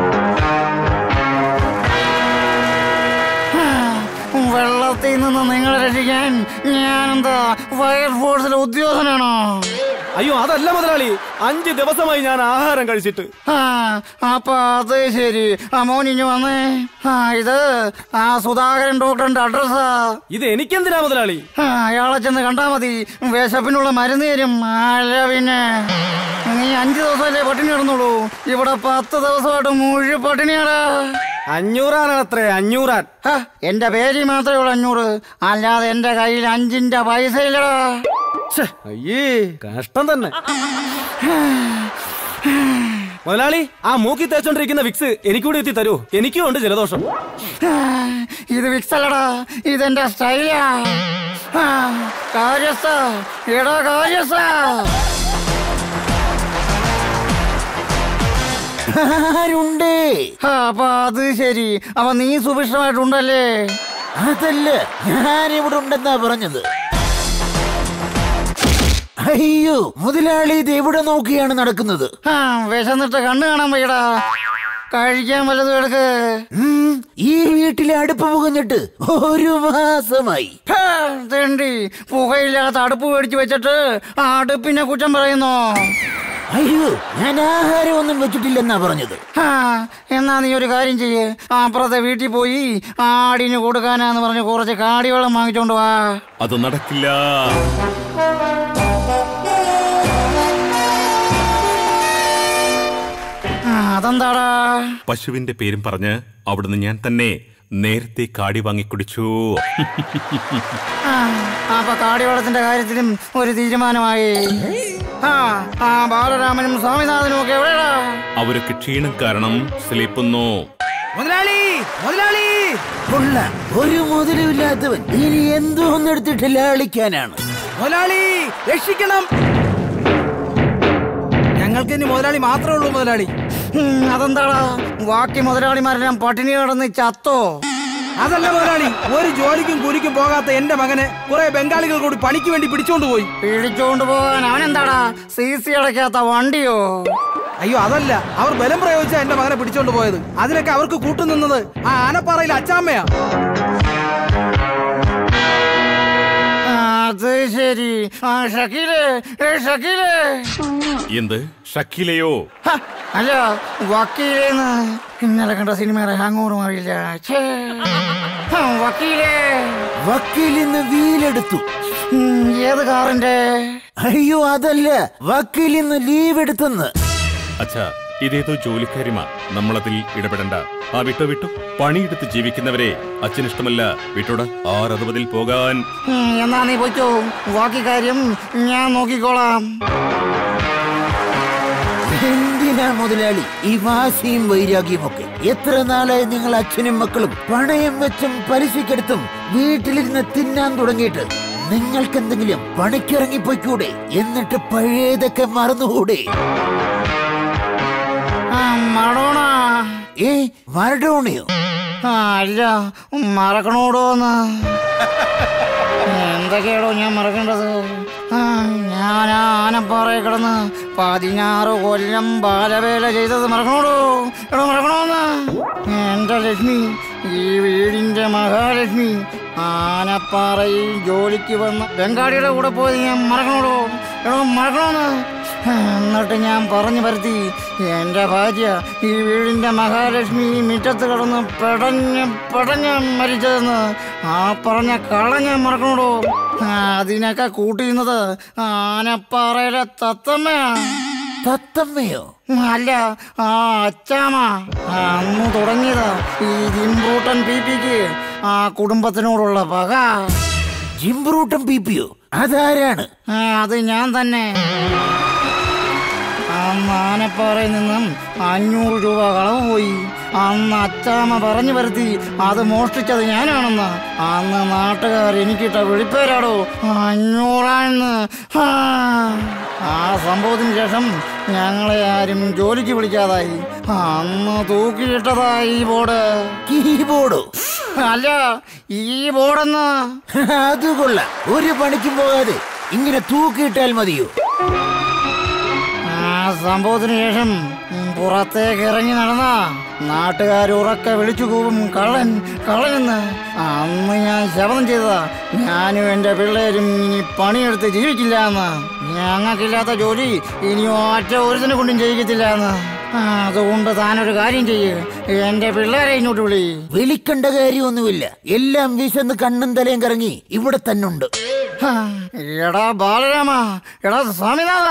വെള്ളത്തിൽ നിന്ന് നിങ്ങളെ രക്ഷിക്കാൻ ഞാനെന്താ ഫയർഫോഴ്സിലെ ഉദ്യോഗസ്ഥനാണോ? അയ്യോ അതല്ല മുതലാളി, അഞ്ച് ദിവസമായി ഞാൻ ആഹാരം കഴിച്ചിട്ട്. ആ അപ്പൊ അത് ശരി. ആ മോനിഞ്ഞു വന്നേ. ആ ഇത് ആ സുധാകരൻ ഡോക്ടറിന്റെ അഡ്രസ്സാ. ഇത് എനിക്കെന്തിനാ മുതലാളി? ആ അയാളെ ചെന്ന് കണ്ടാ മതി, വിശപ്പിനുള്ള മരുന്ന് തരും. അല്ല പിന്നെ നീ അഞ്ചു ദിവസമല്ലേ പട്ടിണി കിടന്നുള്ളൂ, ഇവിടെ പത്ത് ദിവസമായിട്ട് മുഴു പട്ടിണിയാടാ. അഞ്ഞൂറാണ് അത്രേ, അഞ്ഞൂറാൻ. എന്റെ പേര് മാത്രമേ ഉള്ളൂ അഞ്ഞൂറ്, അല്ലാതെ എന്റെ കയ്യിൽ അഞ്ചിന്റെ പൈസ ഇല്ലടാ. അയ്യേ കഷ്ടം തന്നെ. മുതലാളി ആ മൂക്കി തേച്ചോണ്ടിരിക്കുന്ന വിക്സ് എനിക്കൂടി എത്തി തരൂ, എനിക്കും ഉണ്ട് ജലദോഷം. ഇത് വിക്സ് അല്ലടാ, ഇതെന്റെ സ്റ്റൈലാ. കാര്യസ്ഥ എടാ കാര്യസ്ഥ. ആരുണ്ട്? അപ്പൊ അത് ശരി. അപ്പൊ നീ സുഭിക്ഷമായിട്ടുണ്ടല്ലേ? അതല്ല, ഞാനിവിടെ ഉണ്ടെന്നാ പറഞ്ഞത്. അയ്യോ മുതലാളി, ഇത് എവിടെ നോക്കിയാണ് നടക്കുന്നത്? ആ വിശന്നിട്ട് കണ്ണു കാണാൻ വയ്യടാ, കഴിക്കാൻ വല്ലതും എടുക്ക്. ഈ വീട്ടിലെ അടുപ്പ് പുകഞ്ഞിട്ട് ഒരു മാസമായി. തേണ്ടി പുകയില്ലാത്ത അടുപ്പ് മേടിച്ചു വെച്ചിട്ട് ആ അടുപ്പിനെ കുറ്റം പറയുന്നോ? അയ്യോ ഞാൻ ആഹാരം ഒന്നും വെച്ചിട്ടില്ലെന്നാ പറഞ്ഞത്. ആ എന്നാ നീ ഒരു കാര്യം ചെയ്യ്, അപ്പുറത്തെ വീട്ടിൽ പോയി ആടിന് കൊടുക്കാനാന്ന് പറഞ്ഞ് കുറച്ച് കാടിവെള്ളം വാങ്ങിച്ചോണ്ട് വാ. അത് നടക്കില്ല. അതെന്താടാ? പശുവിന്റെ പേരും പറഞ്ഞ് അവിടുന്ന് ഞാൻ തന്നെ നേരത്തെ കാടി വാങ്ങി കുടിച്ചു. അപ്പൊ കാടിവെള്ളത്തിന്റെ കാര്യത്തിലും ഒരു തീരുമാനമായി. ആ ആ ബാലരാമനും സ്വാമിനാഥനും ഒക്കെ എവിടെയാ? അവരൊക്കെ ക്ഷീണം കാരണം സ്ലിപ്പുന്നു. മുതലാളി മുതലാളി കൊള്ള ഒരു മുതലുമില്ലാത്തവൻ ഇനി എന്തോ ഒന്നെടുത്തിട്ട് ലാളിക്കാനാണ്. മുതലാളി രക്ഷിക്കണം. ഞങ്ങൾക്ക് ഇനി മുതലാളി മാത്രമേ ഉള്ളൂ മുതലാളി. അതെന്താടാ, ബാക്കി മുതലാളിമാരെല്ലാം പട്ടിണി കിടന്ന് ചത്തോ? അതല്ല മുതലാളി, ഒരു ജോലിക്കും കൂലിക്കും പോകാത്ത എന്റെ മകനെ കുറെ ബംഗാളികൾ കൂടി പണിക്ക് വേണ്ടി പിടിച്ചോണ്ട് പോയി. പിടിച്ചോണ്ട് പോകാൻ അവനെന്താടാ സി സി അടയ്ക്കാത്ത വണ്ടിയോ? അയ്യോ അതല്ല, അവർ ബലം പ്രയോഗിച്ചാ എന്റെ മകനെ പിടിച്ചോണ്ട് പോയത്. അതിനൊക്കെ അവർക്ക് കൂട്ടുനിന്നത് ആ ആനപ്പാറയിലെ അച്ചാമ്മയാ. അത് ശരി. ആ ഷക്കീലേ, ഷക്കീലേ. എന്ത് ഷക്കീലയോ? അല്ല വക്കീലേന്ന്. ഇന്നലെ കണ്ട സിനിമയുടെ ഹാങ് ഓവർ മാറിയില്ല. വക്കീലേ. വക്കീലിന്ന് വീലെടുത്തു. ഏത് കാറിന്റെ? അയ്യോ അതല്ല, വക്കീലിന്ന് ലീവ് എടുത്തെന്ന്. അച്ഛാ ഇതേതോ ജോലിക്കാരിമാ, നമ്മളതിൽ ഇടപെടണ്ട. ആ വിട്ടോ വിട്ടോ, പണിയെടുത്ത് ജീവിക്കുന്നവരെ അച്ഛനിഷ്ടമല്ല. വിട്ടോട ആററുപതിൽ പോകാൻ. എന്നാ നീ പോയിക്കോ, ബാക്കി കാര്യം ഞാൻ നോക്കിക്കോളാം. മുതലാളി ഈ വാശിയും വൈരാഗ്യം ഒക്കെ എത്ര നാളായി നിങ്ങൾ അച്ഛനും മക്കളും പണയം വെച്ചും പലിശക്കെടുത്തും വീട്ടിലിരുന്ന് തിന്നാൻ തുടങ്ങിയിട്ട് നിങ്ങൾക്ക് എന്തെങ്കിലും പണിക്കിറങ്ങിപ്പോയിക്കൂടെ? എന്നിട്ട് പഴയതൊക്കെ മറന്നുകൂടെ? ഏ മറഡോണയോ? അല്ല, മറക്കണോടോന്ന്. എന്തൊക്കെയാടോ ഞാൻ മറക്കേണ്ടത്? ഞാൻ ആനപ്പാറയിൽ കിടന്ന് പതിനാറ് കൊല്ലം ബാലവേല ചെയ്തത് മറക്കണോടോ? എടോ മറക്കണോന്ന്? എന്റെ ലക്ഷ്മി, ഈ വീടിന്റെ മഹാലക്ഷ്മി ആനപ്പാറയിൽ ജോലിക്ക് വന്ന് ബംഗാളിയുടെ കൂടെ പോയി ഞാൻ മറക്കണോടോ? എടോ മറക്കണോന്ന്? എന്നിട്ട് ഞാൻ പറഞ്ഞു വരുത്തി എൻ്റെ ഭാര്യ ഈ വീടിൻ്റെ മഹാലക്ഷ്മി മുറ്റത്ത് കിടന്ന് പെടഞ്ഞ് പെടഞ്ഞ് മരിച്ചതെന്ന് ആ പറഞ്ഞ കള്ള ഞാൻ മറക്കണോടോ? അതിനൊക്കെ കൂട്ടിയിരുന്നത് ആനപ്പാറയിലെ തത്തമ്മയാ. തത്തമ്മയോ? അല്ല, ആ അച്ചാമ്മ. അന്ന് തുടങ്ങിയതാ ഈ ജിംബ്രൂട്ടൻ പി പിക്ക് ആ കുടുംബത്തിനോടുള്ള പക. ജിംബ്രൂട്ടൻ പി പിയോ? അതാരാണ്? അത് ഞാൻ തന്നെ. അന്ന് ആനപ്പാറയിൽ നിന്നും അഞ്ഞൂറ് രൂപ കളവ് പോയി. അന്ന് അച്ചാമ്മ പറഞ്ഞു വരുത്തി അത് മോഷ്ടിച്ചത് ഞാനാണെന്ന്. അന്ന് നാട്ടുകാർ എനിക്കിട്ട വിളിപ്പേരാടോ അഞ്ഞൂറാണെന്ന്. ആ സംഭവത്തിന് ശേഷം ഞങ്ങളെ ആരും ജോലിക്ക് വിളിക്കാതായി. അന്ന് തൂക്കിയിട്ടതായി ഈ ബോർഡ്. കീബോർഡോ? അല്ല, ഈ ബോർഡെന്ന്. അത് കൊള്ളാം. ഒരു പണിക്കും പോകാതെ ഇങ്ങനെ തൂക്കിയിട്ടാൽ മതിയോ? ആ സംഭവത്തിന് ശേഷം പുറത്തേക്ക് ഇറങ്ങി നടന്ന നാട്ടുകാർ ഉറക്കെ വിളിച്ചു കൂവും കള്ളൻ കള്ളനെന്ന്. അന്ന് ഞാൻ ശപഥം ചെയ്തതാ, ഞാനും എൻ്റെ പിള്ളേരും ഇനി പണിയെടുത്ത് ജീവിക്കില്ല എന്ന്. ഞങ്ങൾക്കില്ലാത്ത ജോലി ഇനി ഒറ്റ ഒരുത്തിനെ കൊണ്ടും ചെയ്യിക്കത്തില്ല എന്ന്. അതുകൊണ്ട് താനൊരു കാര്യം ചെയ്യ്, എൻ്റെ പിള്ളേരെ ഇങ്ങോട്ട് വിളി. വിളിക്കേണ്ട കാര്യമൊന്നുമില്ല, എല്ലാം വിശന്ന് കണ്ണും തലയും കറങ്ങി ഇവിടെ തന്നെ ഉണ്ട്. എടാ ബാലരാമ, എടാ സ്വാമിനാഥ,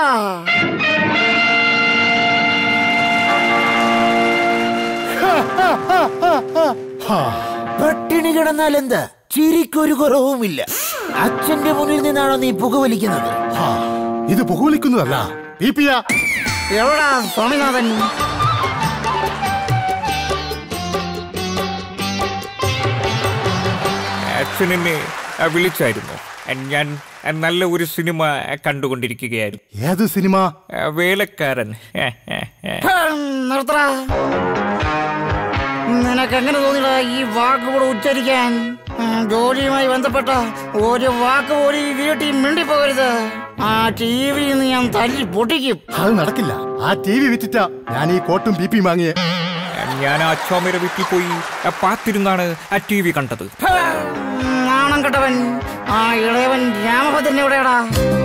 പട്ടിണി കിടന്നാൽ എന്താ? ചിരിക്കൊരു കുറവുമില്ല. അച്ഛന്റെ മുന്നിൽ നിന്നാണോ നീ പുകവലിക്കുന്നത്? ഇത് പുകവലിക്കുന്നതല്ല, എവിടാ സ്വാമിനാഥൻ? അച്ഛനെന്നെ വിളിച്ചായിരുന്നു. ഞാൻ നല്ല ഒരു സിനിമ കണ്ടുകൊണ്ടിരിക്കുകയായിരുന്നു. ഏത് സിനിമ? വേലക്കാരൻ. നിർത്തടാ. നിനക്ക് എങ്ങനെ തോന്നിടാ ഈ വാക്ക് കൂടെ ഉച്ചരിക്കാൻ? ജോലിയുമായി ബന്ധപ്പെട്ട ഒരു വാക്ക് പോലും ഈ വീട്ടിൽ മിണ്ടിപ്പോകരുത്. ആ ടി വി ഞാൻ തല്ലി പൊട്ടിക്കും. അത് നടക്കില്ല. ആ ടി വി വിറ്റിട്ടാ ഞാൻ ഈ കോട്ടും പി പി വാങ്ങിയേ. ഞാൻ ആ അച്ഛാമ്മയുടെ വീട്ടിൽ പോയി പാത്തിരുന്നാണ് ആ ടി വി കണ്ടത്. നാണം കെട്ടവൻ. ആ ഇളയവൻ രാമഭദ്രൻ എവിടെയാടാ?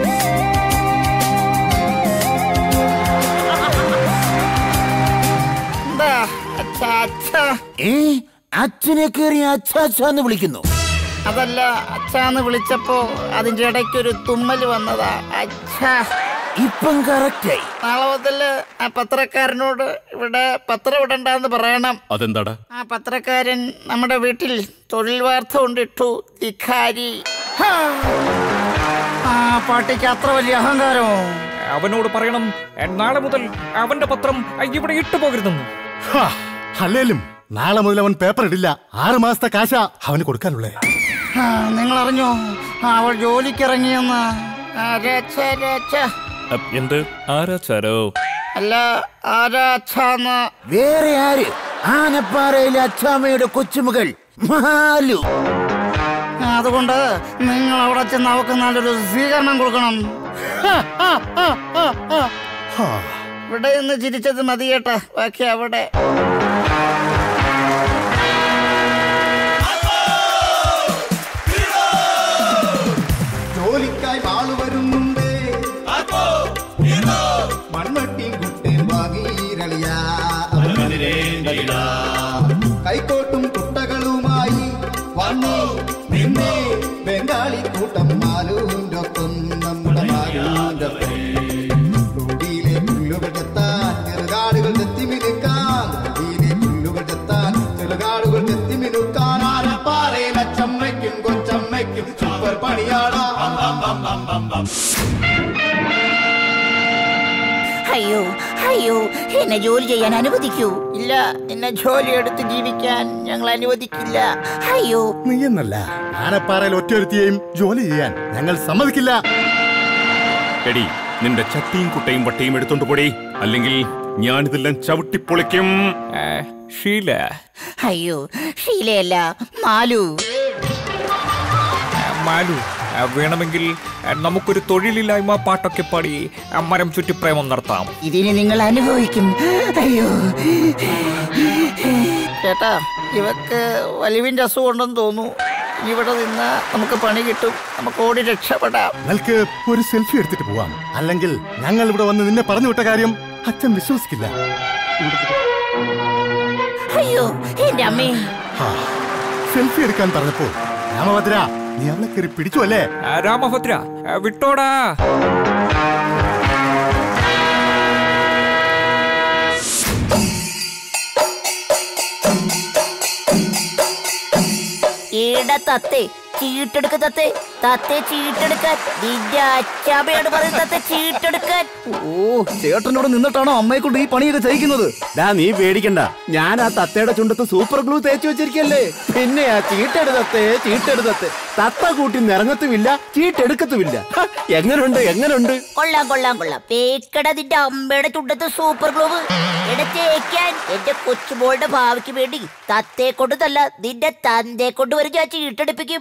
ഏ അച്ഛനെ കയറി അച്ഛാന്ന് വിളിക്കുന്നു? അതല്ല, അച്ഛാന്ന് വിളിച്ചപ്പോ അതിന്റെ ഇടയ്ക്കൊരു തുമ്മൽ വന്നതാ. അച്ഛാ, ഇപ്പം കറക്റ്റായി. നാളെ മുതല് ആ പത്രക്കാരനോട് ഇവിടെ പത്രം ഇടണ്ടെന്ന് പറയണം. അതെന്താടാ? ആ പത്രക്കാരൻ നമ്മുടെ വീട്ടിൽ തൊഴിൽ വാർത്ത കൊണ്ടിട്ടു. ധിക്കാരി. ആ പാട്ടിക്ക് അത്ര വലിയ അഹങ്കാരമോ? അവനോട് പറയണം നാളെ മുതൽ അവന്റെ പത്രം ഇവിടെ ഇട്ടു പോകരുതെന്ന്. അല്ലേലും നാളെ മുതൽ അവൻ പേപ്പർ ഇടില്ല. ആറ് മാസത്തെ കാശ അവന് കൊടുക്കാനുള്ളേ. നിങ്ങൾ അറിഞ്ഞോ അവൾ ജോലിക്കിറങ്ങിയെന്ന്? എന്ത് ആരാച്ചാരോ? അല്ല, ആരാച്ചാന്ന്. വേറെ ആര്? ആനപ്പാറയിലെ അച്ചാമ്മയുടെ കൊച്ചുമകൾ മാലു. അതുകൊണ്ട് നിങ്ങൾ അവിടെ ചെന്ന് അവക്ക് നല്ലൊരു സ്വീകരണം കൊടുക്കണം. ഇവിടെ നിന്ന് ചിരിച്ചത് മതി കേട്ടാ, ബാക്കി അവിടെ. ജോലിക്കായി ആള് വരുന്നുണ്ട്, മൺവട്ടി കുട്ടൻ വാങ്ങീരളിയ കൈക്കോട്ടും കുട്ടകളുമായി വന്നു നിന്നെ ബംഗാളി കൂട്ടം മാലൂൻ്റെ ഒപ്പം നമ്മുടെ മാലൂൻ്റെ ഒപ്പം. റോഡിയിലെ പുല്ലുകൾ എത്താൻ ചെറുകാടുകൾ എത്തിമിനുക്കാൻ, റോഡിയിലെ പുല്ലുകൾ എത്താൻ ചെറുകാടുകൾ എത്തിമിനുക്കാൻ ആനപ്പാറയിൽ അച്ചമ്മയ്ക്കും കൊച്ചമ്മയ്ക്കും സൂപ്പർ പണിയാടാ. അയ്യോ അയ്യോ എന്നെ ജോലി ചെയ്യാൻ അനുവദിക്കൂ. ഇല്ല, നിന്നെ ജോലി എടുത്ത് ജീവിക്കാൻ ഞങ്ങൾ അനുവദിക്കില്ല. അയ്യോ നീ എന്നല്ല, ആനപ്പാറയിൽ ഒറ്റയൊരുത്തിയെയും ജോലി ചെയ്യാൻ ഞങ്ങൾ സമ്മതിക്കില്ല. എടി, നിന്റെ ചട്ടിയും കുട്ടയും വട്ടയും എടുത്തോണ്ട് പോടി, അല്ലെങ്കിൽ ഞാനിതെല്ലാം ചവിട്ടിപ്പൊളിക്കും. ഷീല. അയ്യോ ഷീലയല്ല, മാലു. മാലു, വേണമെങ്കിൽ നമുക്കൊരു തൊഴിലില്ലായ്മ പാട്ടൊക്കെ പാടി മരം ചുറ്റി പ്രേമം നടത്താം. ഇതിന് നിങ്ങൾ അനുഭവിക്കും. അയ്യോ ചേട്ടാ, ഇവക്ക് വലിവിന്റെ അസുഖം ഉണ്ടെന്ന് തോന്നുന്നു. ഇവിടെ നിന്ന് നമുക്ക് പണി കിട്ടും, നമുക്ക് ഓടി രക്ഷപ്പെടാം. നിങ്ങൾക്ക് ഒരു സെൽഫി എടുത്തിട്ട് പോവാം, അല്ലെങ്കിൽ ഞങ്ങൾ ഇവിടെ വന്ന് നിന്നെ പറഞ്ഞു വിട്ട കാര്യം അച്ഛൻ വിശ്വസിക്കില്ല. അയ്യോ എന്റെ അമ്മേ. സെൽഫി എടുക്കാൻ പറഞ്ഞപ്പോ രാമഭദ്ര നീ അവളെ കയറി പിടിച്ചു അല്ലേ? രാമഭദ്ര വിട്ടോടാ. ഏടാ തത്തേ, ചീട്ടെടുക്ക തത്തേ, തത്തേ ചീട്ടെടുക്കാൻ. നിന്റെ അച്ചാമ്മയോട് പറയുന്ന തത്തേ ചീട്ടെടുക്കാൻ. ഓ, ചേട്ടനോട് നിന്നിട്ടാണോ അമ്മയെ കൊണ്ട് ഈ പണിയൊക്കെ ചെയ്യിക്കുന്നത്? ഡാ, നീ പേടിക്കണ്ട, ഞാൻ ആ തത്തയുടെ ചുണ്ടത്ത് സൂപ്പർ ഗ്ലൂ തേച്ചു വെച്ചിരിക്കല്ലേ. പിന്നെ ആ ചീട്ടെടുത്തേ ചീട്ടെടുത്തേ തത്ത കൂട്ടി നിറങ്ങത്തുമില്ല, ചീട്ടെടുക്കത്തുമില്ല. എങ്ങനുണ്ട് എങ്ങനുണ്ട്? കൊള്ളാം കൊള്ളാം കൊള്ളാം. തേക്കട നിന്റെ അമ്മയുടെ ചുണ്ടത്ത് സൂപ്പർ ഗ്ലൂവ്. എടുത്തേക്കാൻ എന്റെ കൊച്ചുമോളുടെ ഭാവിക്ക് വേണ്ടി തത്തയെ കൊണ്ടല്ല നിന്റെ തന്തയെ കൊണ്ട് വരെ ഞാൻ ചീട്ടെടുപ്പിക്കും.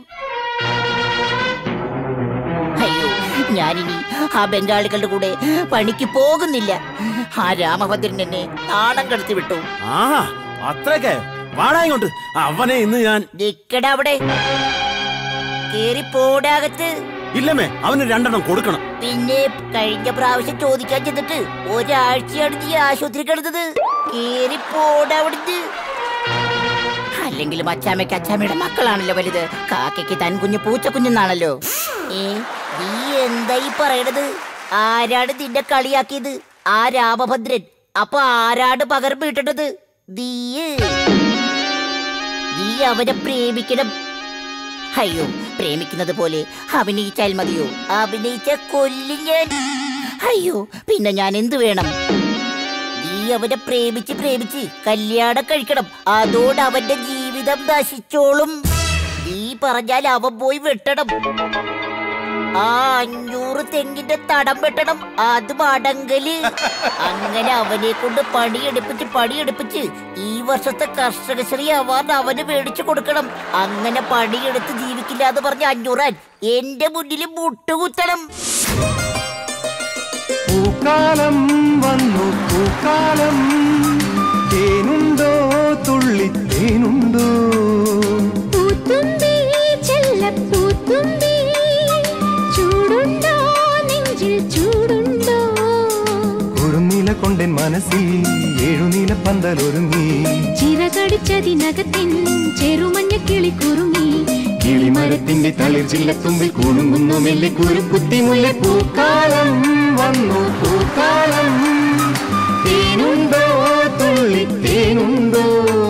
അയ്യോ, ഞാനിനി ആ ബംഗാളികളുടെ കൂടെ പണിക്ക് പോകുന്നില്ല. ആ രാമഭദ്രൻ എന്നെ നാണം കടത്തി വിട്ടു. ആ അത്രയൊക്കെ വാടാ ഇങ്ങോട്ട്, അവനെ ഇന്ന് ഞാൻ. നിക്കട അവിടെ, കേറി പോടാകത്ത്. ഇല്ലമ്മേ, അവന് രണ്ടെണ്ണം കൊടുക്കണം. പിന്നെ കഴിഞ്ഞ പ്രാവശ്യം ചോദിക്കാൻ ചെന്നിട്ട് ഒരാഴ്ചയാണ് നീ ആശുപത്രി കിടന്നത്. കേറി പോടവിടുന്ന്. അല്ലെങ്കിലും അച്ചാമ്മയ്ക്ക് അച്ചാമ്മയുടെ മക്കളാണല്ലോ വലുത്, കാക്കയ്ക്ക് തൻ കുഞ്ഞ് പൂച്ചക്കുഞ്ഞെന്നാണല്ലോ. ഏ നീ എന്തായി പറയണത്? ആരാണ് നിന്നെ കളിയാക്കിയത്? ആ രാമഭദ്രൻ. അപ്പൊ ആരാണ് പകരം വീട്ടേണ്ടത്? നീ നീ അവനെ പ്രേമിക്കണം. അയ്യോ, പ്രേമിക്കുന്നത് പോലെ അഭിനയിച്ചാൽ മതിയോ? അഭിനയിച്ച കൊല്ലും ഞാൻ. അയ്യോ, പിന്നെ ഞാൻ എന്തു വേണം? നീ അവനെ പ്രേമിച്ച് പ്രേമിച്ച് കല്യാണം കഴിക്കണം. അതോടെ അവന്റെ ജീവിതം നശിച്ചോളും. നീ പറഞ്ഞാൽ അവൻ പോയി വെട്ടണം. ആ അഞ്ഞൂറ് തെങ്ങിന്റെ തടം വെട്ടണം, അത് മടങ്കല്. അങ്ങനെ അവനെ കൊണ്ട് പണിയെടുപ്പിച്ച് പണിയെടുപ്പിച്ച് ഈ വർഷത്തെ കർഷകശ്രീ അവാർഡ് അവന് മേടിച്ചു കൊടുക്കണം. അങ്ങനെ പണിയെടുത്ത് ജീവിക്കില്ല എന്ന് പറഞ്ഞ അഞ്ഞൂറാൻ എന്റെ മുന്നിൽ മുട്ടുകുത്തണം. പൂക്കാലം വന്നു പൂക്കാലം, തേനുണ്ടോ തുള്ളി തേനുണ്ടോ? പൂത്തുമ്പി ചെല്ലപ്പൂത്തുമ്പി, ചൂടുണ്ടോ നെഞ്ചിൽ ചൂടുണ്ടോ? കുറുനില കൊണ്ടൻ മനസ്സിൽ ഏഴുനില പന്തലൊരുങ്ങി, ചിറകടിച്ചതിനകത്തിൻ ചെറുമഞ്ഞ കിളി കുറുങ്ങി. കിളിമരത്തിന്റെ തളിർ ചില്ലത്തുമ്പിൽ കുണുങ്ങുന്നു മെല്ലെ കുരുക്കുത്തി മുല്ല. പൂക്കാലം വന്നു പൂക്കാലം, തേനുണ്ടോ തുള്ളി തേനുണ്ടോ?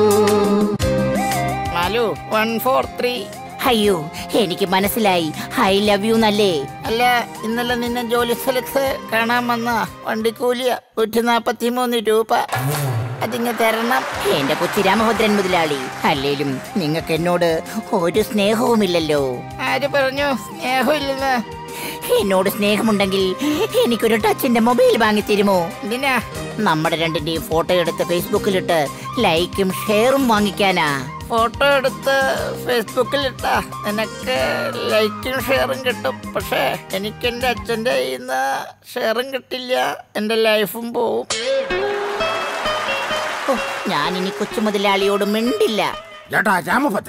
Malu one four three. അയ്യോ, എനിക്ക് മനസ്സിലായി. ഐ ലവ് യു നല്ലേ? അല്ല, ഇന്നലെ നിന്നെ ജോലി സ്ഥലത്ത് കാണാൻ വന്ന വണ്ടിക്കൂലിയ നൂറ്റി നാപ്പത്തി മൂന്ന് രൂപ. അതിങ്ങ് തരണം. എന്റെ കൊച്ചു രാമഭദ്രൻ മുതലാളി, അല്ലേലും നിങ്ങൾക്ക് എന്നോട് ഒരു സ്നേഹവുമില്ലല്ലോ. ആര് പറഞ്ഞു സ്നേഹമില്ലെന്ന്? എന്നോട് സ്നേഹമുണ്ടെങ്കിൽ എനിക്കൊരു ടച്ചിന്റെ മൊബൈൽ വാങ്ങി തരുമോ? എന്തിനാ? നമ്മുടെ രണ്ടിന്റെയും ഫോട്ടോ എടുത്ത് ഫേസ്ബുക്കിലിട്ട് ലൈക്കും ഷെയറും വാങ്ങിക്കാനാ. ഫോട്ടോ എടുത്ത് ഫേസ്ബുക്കിലിട്ടാ നിനക്ക് ലൈക്കും ഷെയറും കിട്ടും. പക്ഷേ എനിക്ക് എൻ്റെ അച്ഛൻ്റെ കയ്യിൽ നിന്ന് ഷെയറും കിട്ടില്ല, എൻ്റെ ലൈഫും പോവും. ഞാൻ ഇനി കൊച്ചു മുതലാളിയോട് മിണ്ടില്ല. ചേട്ടാ രാമഭദ്ര,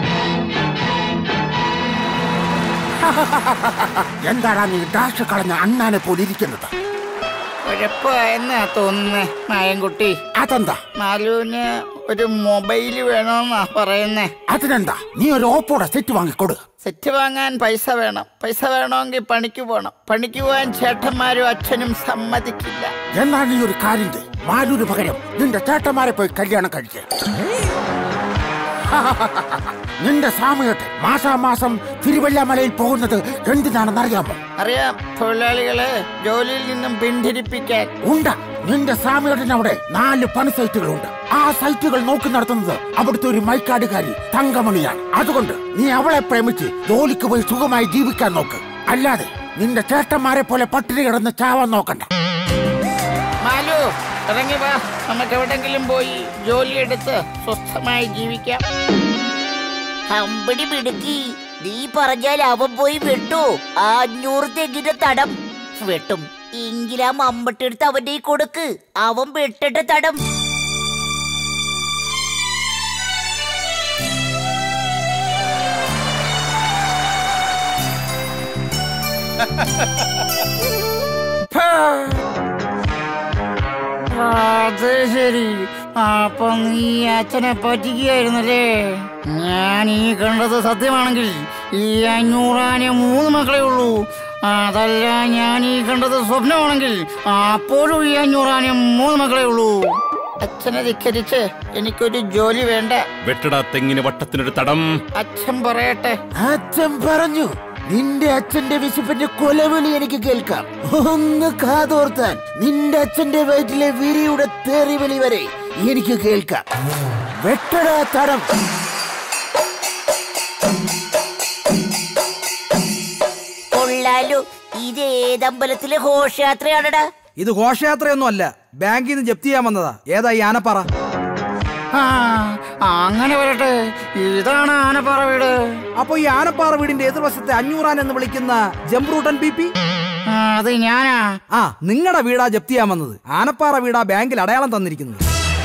എന്താടാ നീ ഡാഷ് കളഞ്ഞ അണ്ണാനെ പോലെ ഇരിക്കുന്നത്? കുഴപ്പമായെന്നാ തോന്നുന്നേ മായൻകുട്ടി. അതെന്താ? മാലുവിന് ഒരു മൊബൈല് വേണമെന്നാ പറയുന്നേ. അതിനെന്താ? നീ ഒരു ഓപ്പോടെ സെറ്റ് വാങ്ങിക്കൊടു. സെറ്റ് വാങ്ങാൻ പൈസ വേണം. പൈസ വേണമെങ്കിൽ പണിക്ക് പോണം. പണിക്ക് പോകാൻ ചേട്ടന്മാരും അച്ഛനും സമ്മതിക്കില്ല. എന്നാ നീ ഒരു കാര്യം ചെയ്യ്, മാലുവിന് പകരം നിന്റെ ചേട്ടന്മാരെ പോയി കല്യാണം കഴിക്കുക. നിന്റെ സാമയോട്ടെ മാസാമാസം തിരുവല്ലാമലയിൽ പോകുന്നത് എന്തിനാണെന്നറിയാമോ? അറിയാം, തൊഴിലാളികളെ ജോലിയിൽ നിന്നും പിന്തിരിപ്പിക്കാൻ. ഉണ്ട്. നിന്റെ സാമയോട്ടിനവിടെ നാല് പണി സൈറ്റുകളുണ്ട്. ആ സൈറ്റുകൾ നോക്കി നടത്തുന്നത് അവിടുത്തെ ഒരു മൈക്കാടുകാരി തങ്കമണിയാണ്. അതുകൊണ്ട് നീ അവളെ പ്രേമിച്ച് ജോലിക്ക് പോയി സുഖമായി ജീവിക്കാൻ നോക്ക്. അല്ലാതെ നിന്റെ ചേട്ടന്മാരെ പോലെ പട്ടിണി കിടന്ന് ചാവാൻ നോക്കണ്ട. മാലു, ഇറങ്ങി വാ, നമുക്ക് എവിടെങ്കിലും പോയി ജോലിയെടുത്ത് സ്വസ്ഥമായി ജീവിക്കാം. അമ്പടി പിടുക്കി, നീ പറഞ്ഞാൽ അവൻ പോയി വെട്ടു. അഞ്ഞൂറ് തെങ്ങിന്റെ തടം വെട്ടും. എങ്കിലാ മമ്പട്ടെടുത്ത് അവന്റെ കൊടുക്ക്, അവൻ വെട്ടട്ട തടം. അത് ശരി, അപ്പൊ നീ അച്ഛനെ പറ്റിക്കുകയായിരുന്നല്ലേ? ഞാൻ ഈ കണ്ടത് സത്യമാണെങ്കിൽ ഈ അഞ്ഞൂറാനെ മൂന്ന് മക്കളെ ഉള്ളൂ. അതല്ല ഞാൻ ഈ കണ്ടത് സ്വപ്നമാണെങ്കിൽ അപ്പോഴും ഈ അഞ്ഞൂറാനെ മൂന്ന് മക്കളെ ഉള്ളൂ. അച്ഛനെ ധിക്കരിച്ച് എനിക്കൊരു ജോലി വേണ്ട. വെട്ടടാ തെങ്ങിന് വട്ടത്തിനൊരു തടം. അച്ഛൻ പറയട്ടെ. അച്ഛൻ പറഞ്ഞു. നിന്റെ അച്ഛന്റെ വിശപ്പിന്റെ കൊലവിളി എനിക്ക് കേൾക്കാം. ഒന്ന് കാതോർത്താൻ നിന്റെ അച്ഛന്റെ വയറ്റിലെ വിരിയുടെ തെറിവിളി വരെ എനിക്ക് കേൾക്കാം. വെട്ടടാ തടം. കൊള്ളാലോ, ഇത് ഏതമ്പലത്തിലെ ഘോഷയാത്രയാണടാ? ഇത് ഘോഷയാത്രയൊന്നും അല്ല, ബാങ്കിൽ നിന്ന് ജപ്തി ചെയ്യാൻ വന്നതാ. ഏതാ ഈ ആനപ്പാറ? അങ്ങനെ വരട്ടെ, ഇതാണ് ആനപ്പാറ വീട്. അപ്പൊ ഈ ആനപ്പാറ വീടിന്റെ എതിർവശത്തെ അഞ്ഞൂറാൻ എന്ന് വിളിക്കുന്ന ജംബ്രൂട്ടൻ പി പി, അത് ഞാനാ. ആ, നിങ്ങളുടെ വീടാ ജപ്തി ചെയ്യാൻ വന്നത്. ആനപ്പാറ വീടാ ബാങ്കിൽ അടയാളം തന്നിരിക്കുന്നത്.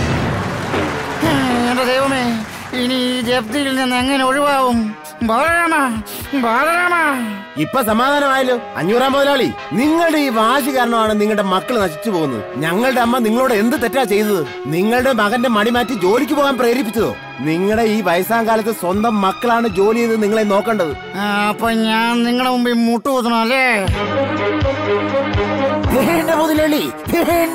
എന്റെ ദൈവമേ, ഇനി ഈ ജപ്തിയിൽ നിന്ന് എങ്ങനെ ഒഴിവാകും? ബാലരാമ, ബാലരാമ. ഇപ്പൊ സമാധാനമായല്ലോ അഞ്ഞൂറാം മുതലാളി. നിങ്ങളുടെ ഈ വാശി കാരണമാണ് നിങ്ങളുടെ മക്കൾ നശിച്ചു പോകുന്നത്. ഞങ്ങളുടെ അമ്മ നിങ്ങളോട് എന്ത് തെറ്റാ ചെയ്തത്? നിങ്ങളുടെ മകന്റെ മടി മാറ്റി ജോലിക്ക് പോകാൻ പ്രേരിപ്പിച്ചതോ? നിങ്ങളുടെ ഈ വയസ്സാം കാലത്ത് സ്വന്തം മക്കളാണ് ജോലി ചെയ്ത് നിങ്ങളെ നോക്കേണ്ടത്. അപ്പൊ ഞാൻ നിങ്ങളുടെ മുമ്പിൽ മുട്ടുകുത്തണം അല്ലേ? വേണ്ട മുതലാളി, വേണ്ട.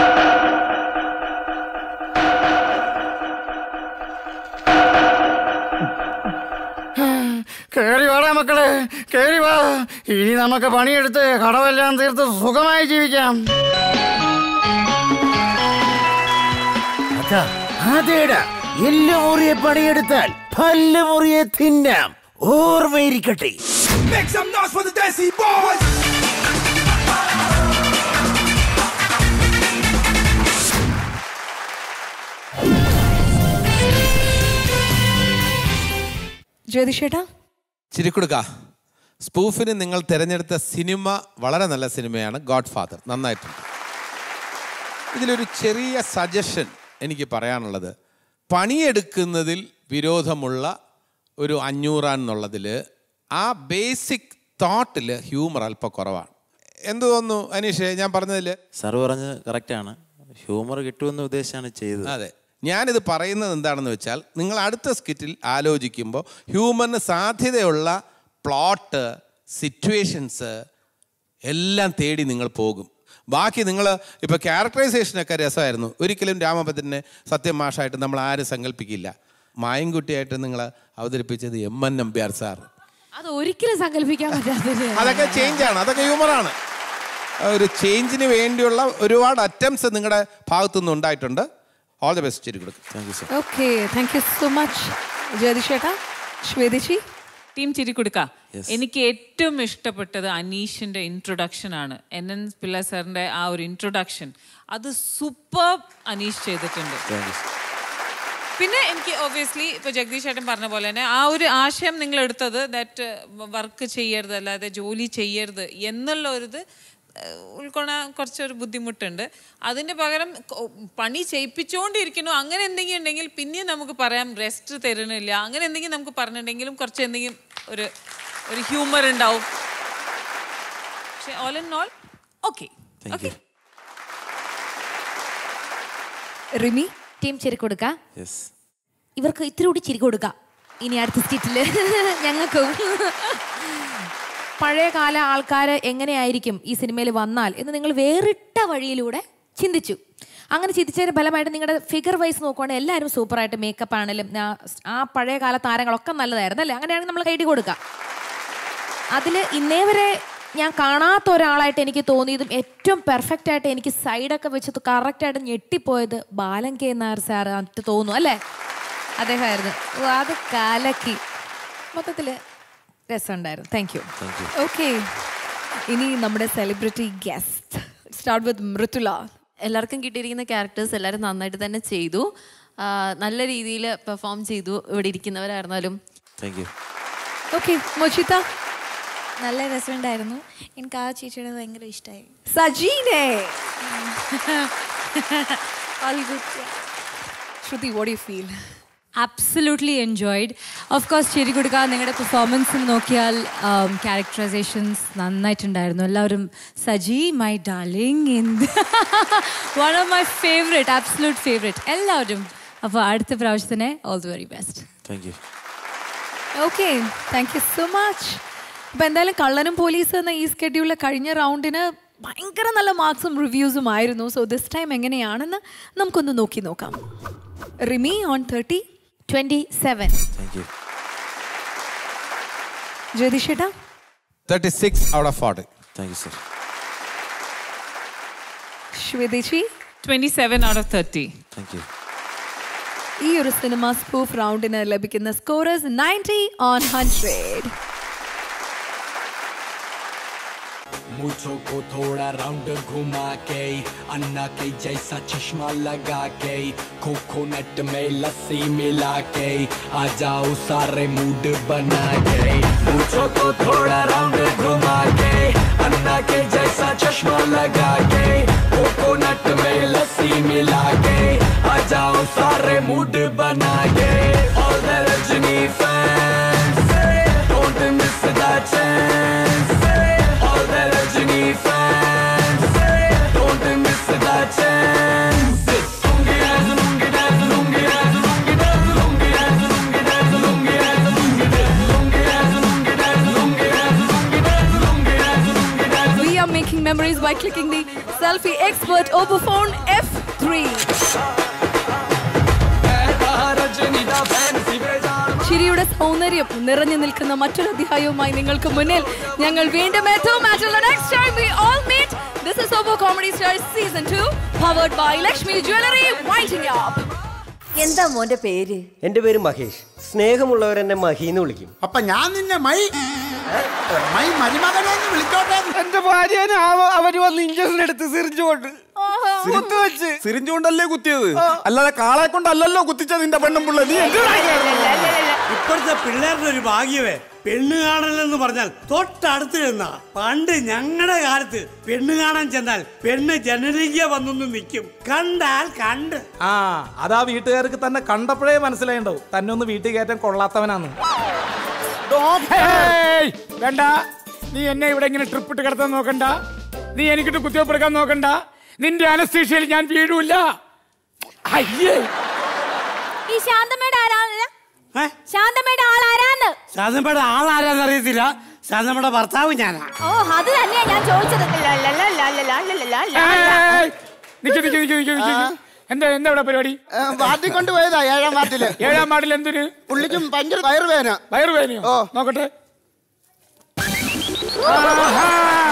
കേറി വാടാ മക്കളെ, കേറി വാ. ഇനി നമുക്ക് പണിയെടുത്ത് കടവെല്ലാം തീർത്ത് സുഖമായി ജീവിക്കാം. അതേടാ, എല്ലാം മുറിയെ പണിയെടുത്താൽ പല്ല് മുറിയെ തിന്നാം. ഓർമ്മയിരിക്കട്ടെ. ജ്യോതിഷേട്ടാ, ചിരിക്കൊടുക്ക. സ്പൂഫിന് നിങ്ങൾ തിരഞ്ഞെടുത്ത സിനിമ വളരെ നല്ല സിനിമയാണ്, ഗോഡ് ഫാദർ. നന്നായിട്ടുണ്ട്. ഇതിലൊരു ചെറിയ സജഷൻ എനിക്ക് പറയാനുള്ളത്, പണിയെടുക്കുന്നതിൽ വിരോധമുള്ള ഒരു അഞ്ഞൂറാൻ എന്നുള്ളതിൽ ആ ബേസിക് തോട്ടിൽ ഹ്യൂമർ അല്പം കുറവാണ്. എന്ത് തോന്നുന്നു അനീഷേ ഞാൻ പറഞ്ഞതിൽ? സാർ പറഞ്ഞത് കറക്റ്റാണ്. ഹ്യൂമർ കിട്ടുമെന്ന് ഉദ്ദേശിച്ചാണ് ചെയ്തത്. അതെ, ഞാനിത് പറയുന്നത് എന്താണെന്ന് വെച്ചാൽ, നിങ്ങൾ അടുത്ത സ്കിറ്റിൽ ആലോചിക്കുമ്പോൾ ഹ്യൂമറിന് സാധ്യതയുള്ള പ്ലോട്ട്, സിറ്റുവേഷൻസ് എല്ലാം തേടി നിങ്ങൾ പോകും. ബാക്കി നിങ്ങൾ ഇപ്പോൾ ക്യാരക്ടറൈസേഷനൊക്കെ രസമായിരുന്നു. ഒരിക്കലും രാമഭദ്രനെ സത്യം മാഷായിട്ട് നമ്മൾ ആരും സങ്കല്പിക്കില്ല. മായൻകുട്ടിയായിട്ട് നിങ്ങൾ അവതരിപ്പിച്ചത് എം എൻ നമ്പ്യാർ സാർ. അത് ഒരിക്കലും സങ്കല്പിക്കാൻ പറ്റാത്ത, അതൊക്കെ ചേഞ്ചാണ്, അതൊക്കെ ഹ്യൂമറാണ്. ഒരു ചേഞ്ചിന് വേണ്ടിയുള്ള ഒരുപാട് അറ്റംപ്റ്റ്സ് നിങ്ങളുടെ ഭാഗത്തുനിന്ന് ഉണ്ടായിട്ടുണ്ട്. All the best. ചിരി കൊടുക്കും. Thank you sir. Okay, thank you so much ജ്യോതിഷേട്ടാ. ശ്വേതേച്ചി, ടീം ചിരിക്കൊടുക്ക. എനിക്ക് ഏറ്റവും ഇഷ്ടപ്പെട്ടത് അനീഷിന്റെ ഇൻട്രൊഡക്ഷൻ ആണ്. എൻ എൻ പിള്ള സാറിന്റെ ആ ഒരു ഇൻട്രൊഡക്ഷൻ, അത് സൂപ്പർ അനീഷ് ചെയ്തിട്ടുണ്ട്. പിന്നെ എനിക്ക് ഒബ്വിയസ്ലി ഇപ്പോൾ ജഗദീഷ് ചേട്ടൻ പറഞ്ഞ പോലെ തന്നെ ആ ഒരു ആശയം നിങ്ങൾ എടുത്തത്, ദാറ്റ് വർക്ക് ചെയ്യരുത്, അല്ലാതെ ജോലി ചെയ്യരുത് എന്നുള്ള ഒരു ഇത് ഉൾക്കൊള്ളാൻ കുറച്ചൊരു ബുദ്ധിമുട്ടുണ്ട്. അതിൻ്റെ പകരം പണി ചെയ്യിപ്പിച്ചുകൊണ്ടിരിക്കുന്നു അങ്ങനെ എന്തെങ്കിലും ഉണ്ടെങ്കിൽ പിന്നെയും നമുക്ക് പറയാം റെസ്റ്റ് തരുന്നില്ല, അങ്ങനെ എന്തെങ്കിലും നമുക്ക് പറഞ്ഞിട്ടുണ്ടെങ്കിലും കുറച്ച് എന്തെങ്കിലും ഒരു ഒരു ഹ്യൂമർ ഉണ്ടാവും. പക്ഷെ all in all okay. Okay, Rimi, team ചിരി കൊടുക്ക. ഇവർക്ക് ഇത്തിരി കൂടി ചിരി കൊടുക്ക ഇനി അടുത്ത സ്റ്റിറ്റില് ഞങ്ങൾക്കും. പഴയകാല ആൾക്കാർ എങ്ങനെയായിരിക്കും ഈ സിനിമയിൽ വന്നാൽ എന്ന് നിങ്ങൾ വേറിട്ട വഴിയിലൂടെ ചിന്തിച്ചു. അങ്ങനെ ചിന്തിച്ചതിന്റെ ഫലമായിട്ട് നിങ്ങളുടെ ഫിഗർ വൈസ് നോക്കുവാണെങ്കിൽ എല്ലാവരും സൂപ്പറായിട്ട് മേക്കപ്പ് ആണെങ്കിലും ആ പഴയ കാല താരങ്ങളൊക്കെ നല്ലതായിരുന്നു അല്ലേ? അങ്ങനെയാണെങ്കിൽ നമ്മൾ കൈഡി കൊടുക്കാം. അതിൽ ഇന്നേ വരെ ഞാൻ കാണാത്ത ഒരാളായിട്ട് എനിക്ക് തോന്നിയതും ഏറ്റവും പെർഫെക്റ്റ് ആയിട്ട് എനിക്ക് സൈഡൊക്കെ വെച്ച് കറക്റ്റായിട്ട് ഞെട്ടിപ്പോയത് ബാലൻ കെ നായർ സാർ എന്നിട്ട് തോന്നുന്നു അല്ലേ? അദ്ദേഹമായിരുന്നു. അത് കലക്കി. മൊത്തത്തിൽ രസമുണ്ടായിരുന്നു. Thank you. ഓക്കെ, ഇനി നമ്മുടെ celebrity guest start with Mridula. എല്ലാവർക്കും കിട്ടിയിരിക്കുന്ന ക്യാരക്ടേഴ്സ് എല്ലാവരും നന്നായിട്ട് തന്നെ ചെയ്തു, നല്ല രീതിയിൽ പെർഫോം ചെയ്തു. ഇവിടെ ഇരിക്കുന്നവരായിരുന്നാലും താങ്ക് യു. ഓക്കെ, മോചിത. നല്ല രസമുണ്ടായിരുന്നു. എനിക്ക് ആ ചേച്ചിയുടെ ഭയങ്കര ഇഷ്ടമായി. സജീനെ. ശ്രുതി, what do you feel? Absolutely enjoyed. Of course, ചിരി കൊടുക്കുക നിങ്ങളുടെ പെർഫോമൻസിന് നോക്കിയാൽ ക്യാരക്ടറൈസേഷൻസ് നന്നായിട്ടുണ്ടായിരുന്നു. എല്ലാവരും സജി മൈ ഡാർലിംഗ് എന്ത് one of my favourite, absolute favourite എല്ലാവരും. അപ്പോൾ അടുത്ത പ്രാവശ്യത്തിന് all the very best. Thank you. Okay, thank you so much. അപ്പം എന്തായാലും കള്ളനും പോലീസ് എന്ന ഈ സ്കെഡ്യൂളിൽ കഴിഞ്ഞ റൗണ്ടിന് ഭയങ്കര നല്ല മാർക്സും റിവ്യൂസും ആയിരുന്നു. സോ ദിസ് ടൈം എങ്ങനെയാണെന്ന് നമുക്കൊന്ന് നോക്കി നോക്കാം. Rimi on thirty twenty seven. ജയതിഷേട്ടാ thirty-six out of forty. Thank you, sir. ശ്വേതേച്ചി twenty-seven out of thirty. Thank you. ഈ ഒരു സിനിമ സ്പൂഫ് റൗണ്ടിന് ലഭിക്കുന്ന scorers ninety on one hundred. मुझो को थोड़ा राउंड घुमा के अन्ना के जैसा चश्मा लगा के कोकोनट में लस्सी मिला के आ जाओ सारे मूड बना के मुझो को थोड़ा राउंड घुमा के अन्ना के जैसा चश्मा लगा के कोकोनट में लस्सी मिला के आ जाओ सारे मूड बना के all the Rajini fans don't miss the chance. Rajini fans, don't miss the chance. Lungi dance, lungi dance, lungi dance, lungi dance, lungi dance, lungi dance, lungi dance, lungi dance, lungi dance, lungi dance, lungi dance, lungi dance, lungi dance, lungi dance. We are making memories by clicking the selfie expert Oppo phone F three. ചിരിയുടെ സൗന്ദര്യം നിറഞ്ഞു നിൽക്കുന്ന മറ്റൊരു അധ്യായവുമായി നിങ്ങൾക്ക് മുന്നിൽ ഞങ്ങൾ വീണ്ടും എത്തും. Until the next time we all meet, this is Oppo Comedy Stars Season two, powered by Lakshmi Jewelry, winding up. എന്താ മോന്റെ പേര്? എന്റെ പേര് മഹേഷ്. സ്നേഹമുള്ളവർ എന്നെ മഹീന്ന് വിളിക്കും. അപ്പൊ ഞാൻ നിന്നെ മൈ മൈ മരുമകനെ വിളിച്ചോട്ടെ. എന്റെ ഭാര്യനെ അവര് വന്ന് ഇഞ്ചക്ഷൻ എടുത്ത് സിറിഞ്ച് കൊണ്ട് സിറിഞ്ച് കൊണ്ടല്ലേ കുത്തിയത്, അല്ലാതെ കാളെ കൊണ്ടല്ലല്ലോ കുത്തിച്ചത് നിന്റെ പെണ്ണും പിള്ള. നീ ഇപ്പോഴത്തെ പിള്ളേരുടെ ഒരു ഭാഗ്യമേ പെണ്ണ് കാണലെന്ന് പറഞ്ഞാൽ തൊട്ടടുത്ത് ചെന്നാ. പണ്ട് ഞങ്ങളുടെ കാലത്ത് പെണ്ണ് കാണാൻ ചെന്നാൽ പെണ്ണ് ജനനീയ വന്നൊന്ന് നിൽക്കും, കണ്ടാൽ കണ്ട്. ആ അതാ വീട്ടുകാർക്ക് തന്നെ കണ്ടപ്പോഴേ മനസ്സിലായിണ്ടാവും തന്നെ ഒന്ന് വീട്ടിൽ കയറ്റാൻ കൊള്ളാത്തവനാന്ന്. വേണ്ട, നീ എന്നെ ഇവിടെ ഇങ്ങനെ ട്രിപ്പ് ഇട്ട് കിടത്താൻ നോക്കണ്ട. നീ എനിക്കിട്ട് കുത്തിവെപ്പെടുക്കാൻ നോക്കണ്ട. നിന്റെ അനസ്തീഷ്യയിൽ ഞാൻ വീഴൂല. അയ്യേ, ഈ ശാന്തമ്മയുടെ ആരാണ്? ശാന്തമ്മയുടെ ആളാരാന്ന്? ശാന്തമ്മയുടെ ആളാരാന്ന് അറിയത്തില്ല. ശാന്തമ്മയുടെ ഭർത്താവ് ഞാനാ. ഓ, അത് തന്നെയാ ഞാൻ ചോദിച്ചത്. എന്താ എന്താ ഇവിടെ പരിപാടി? വാർഡിൽ കൊണ്ടുപോയതാ, ഏഴാം വാർഡില്. ഏഴാം വാർഡിൽ എന്തിന്? പുള്ളിക്കും ഭയങ്കര വയറുവേന. വയറുവേനയോ? നോക്കട്ടെ.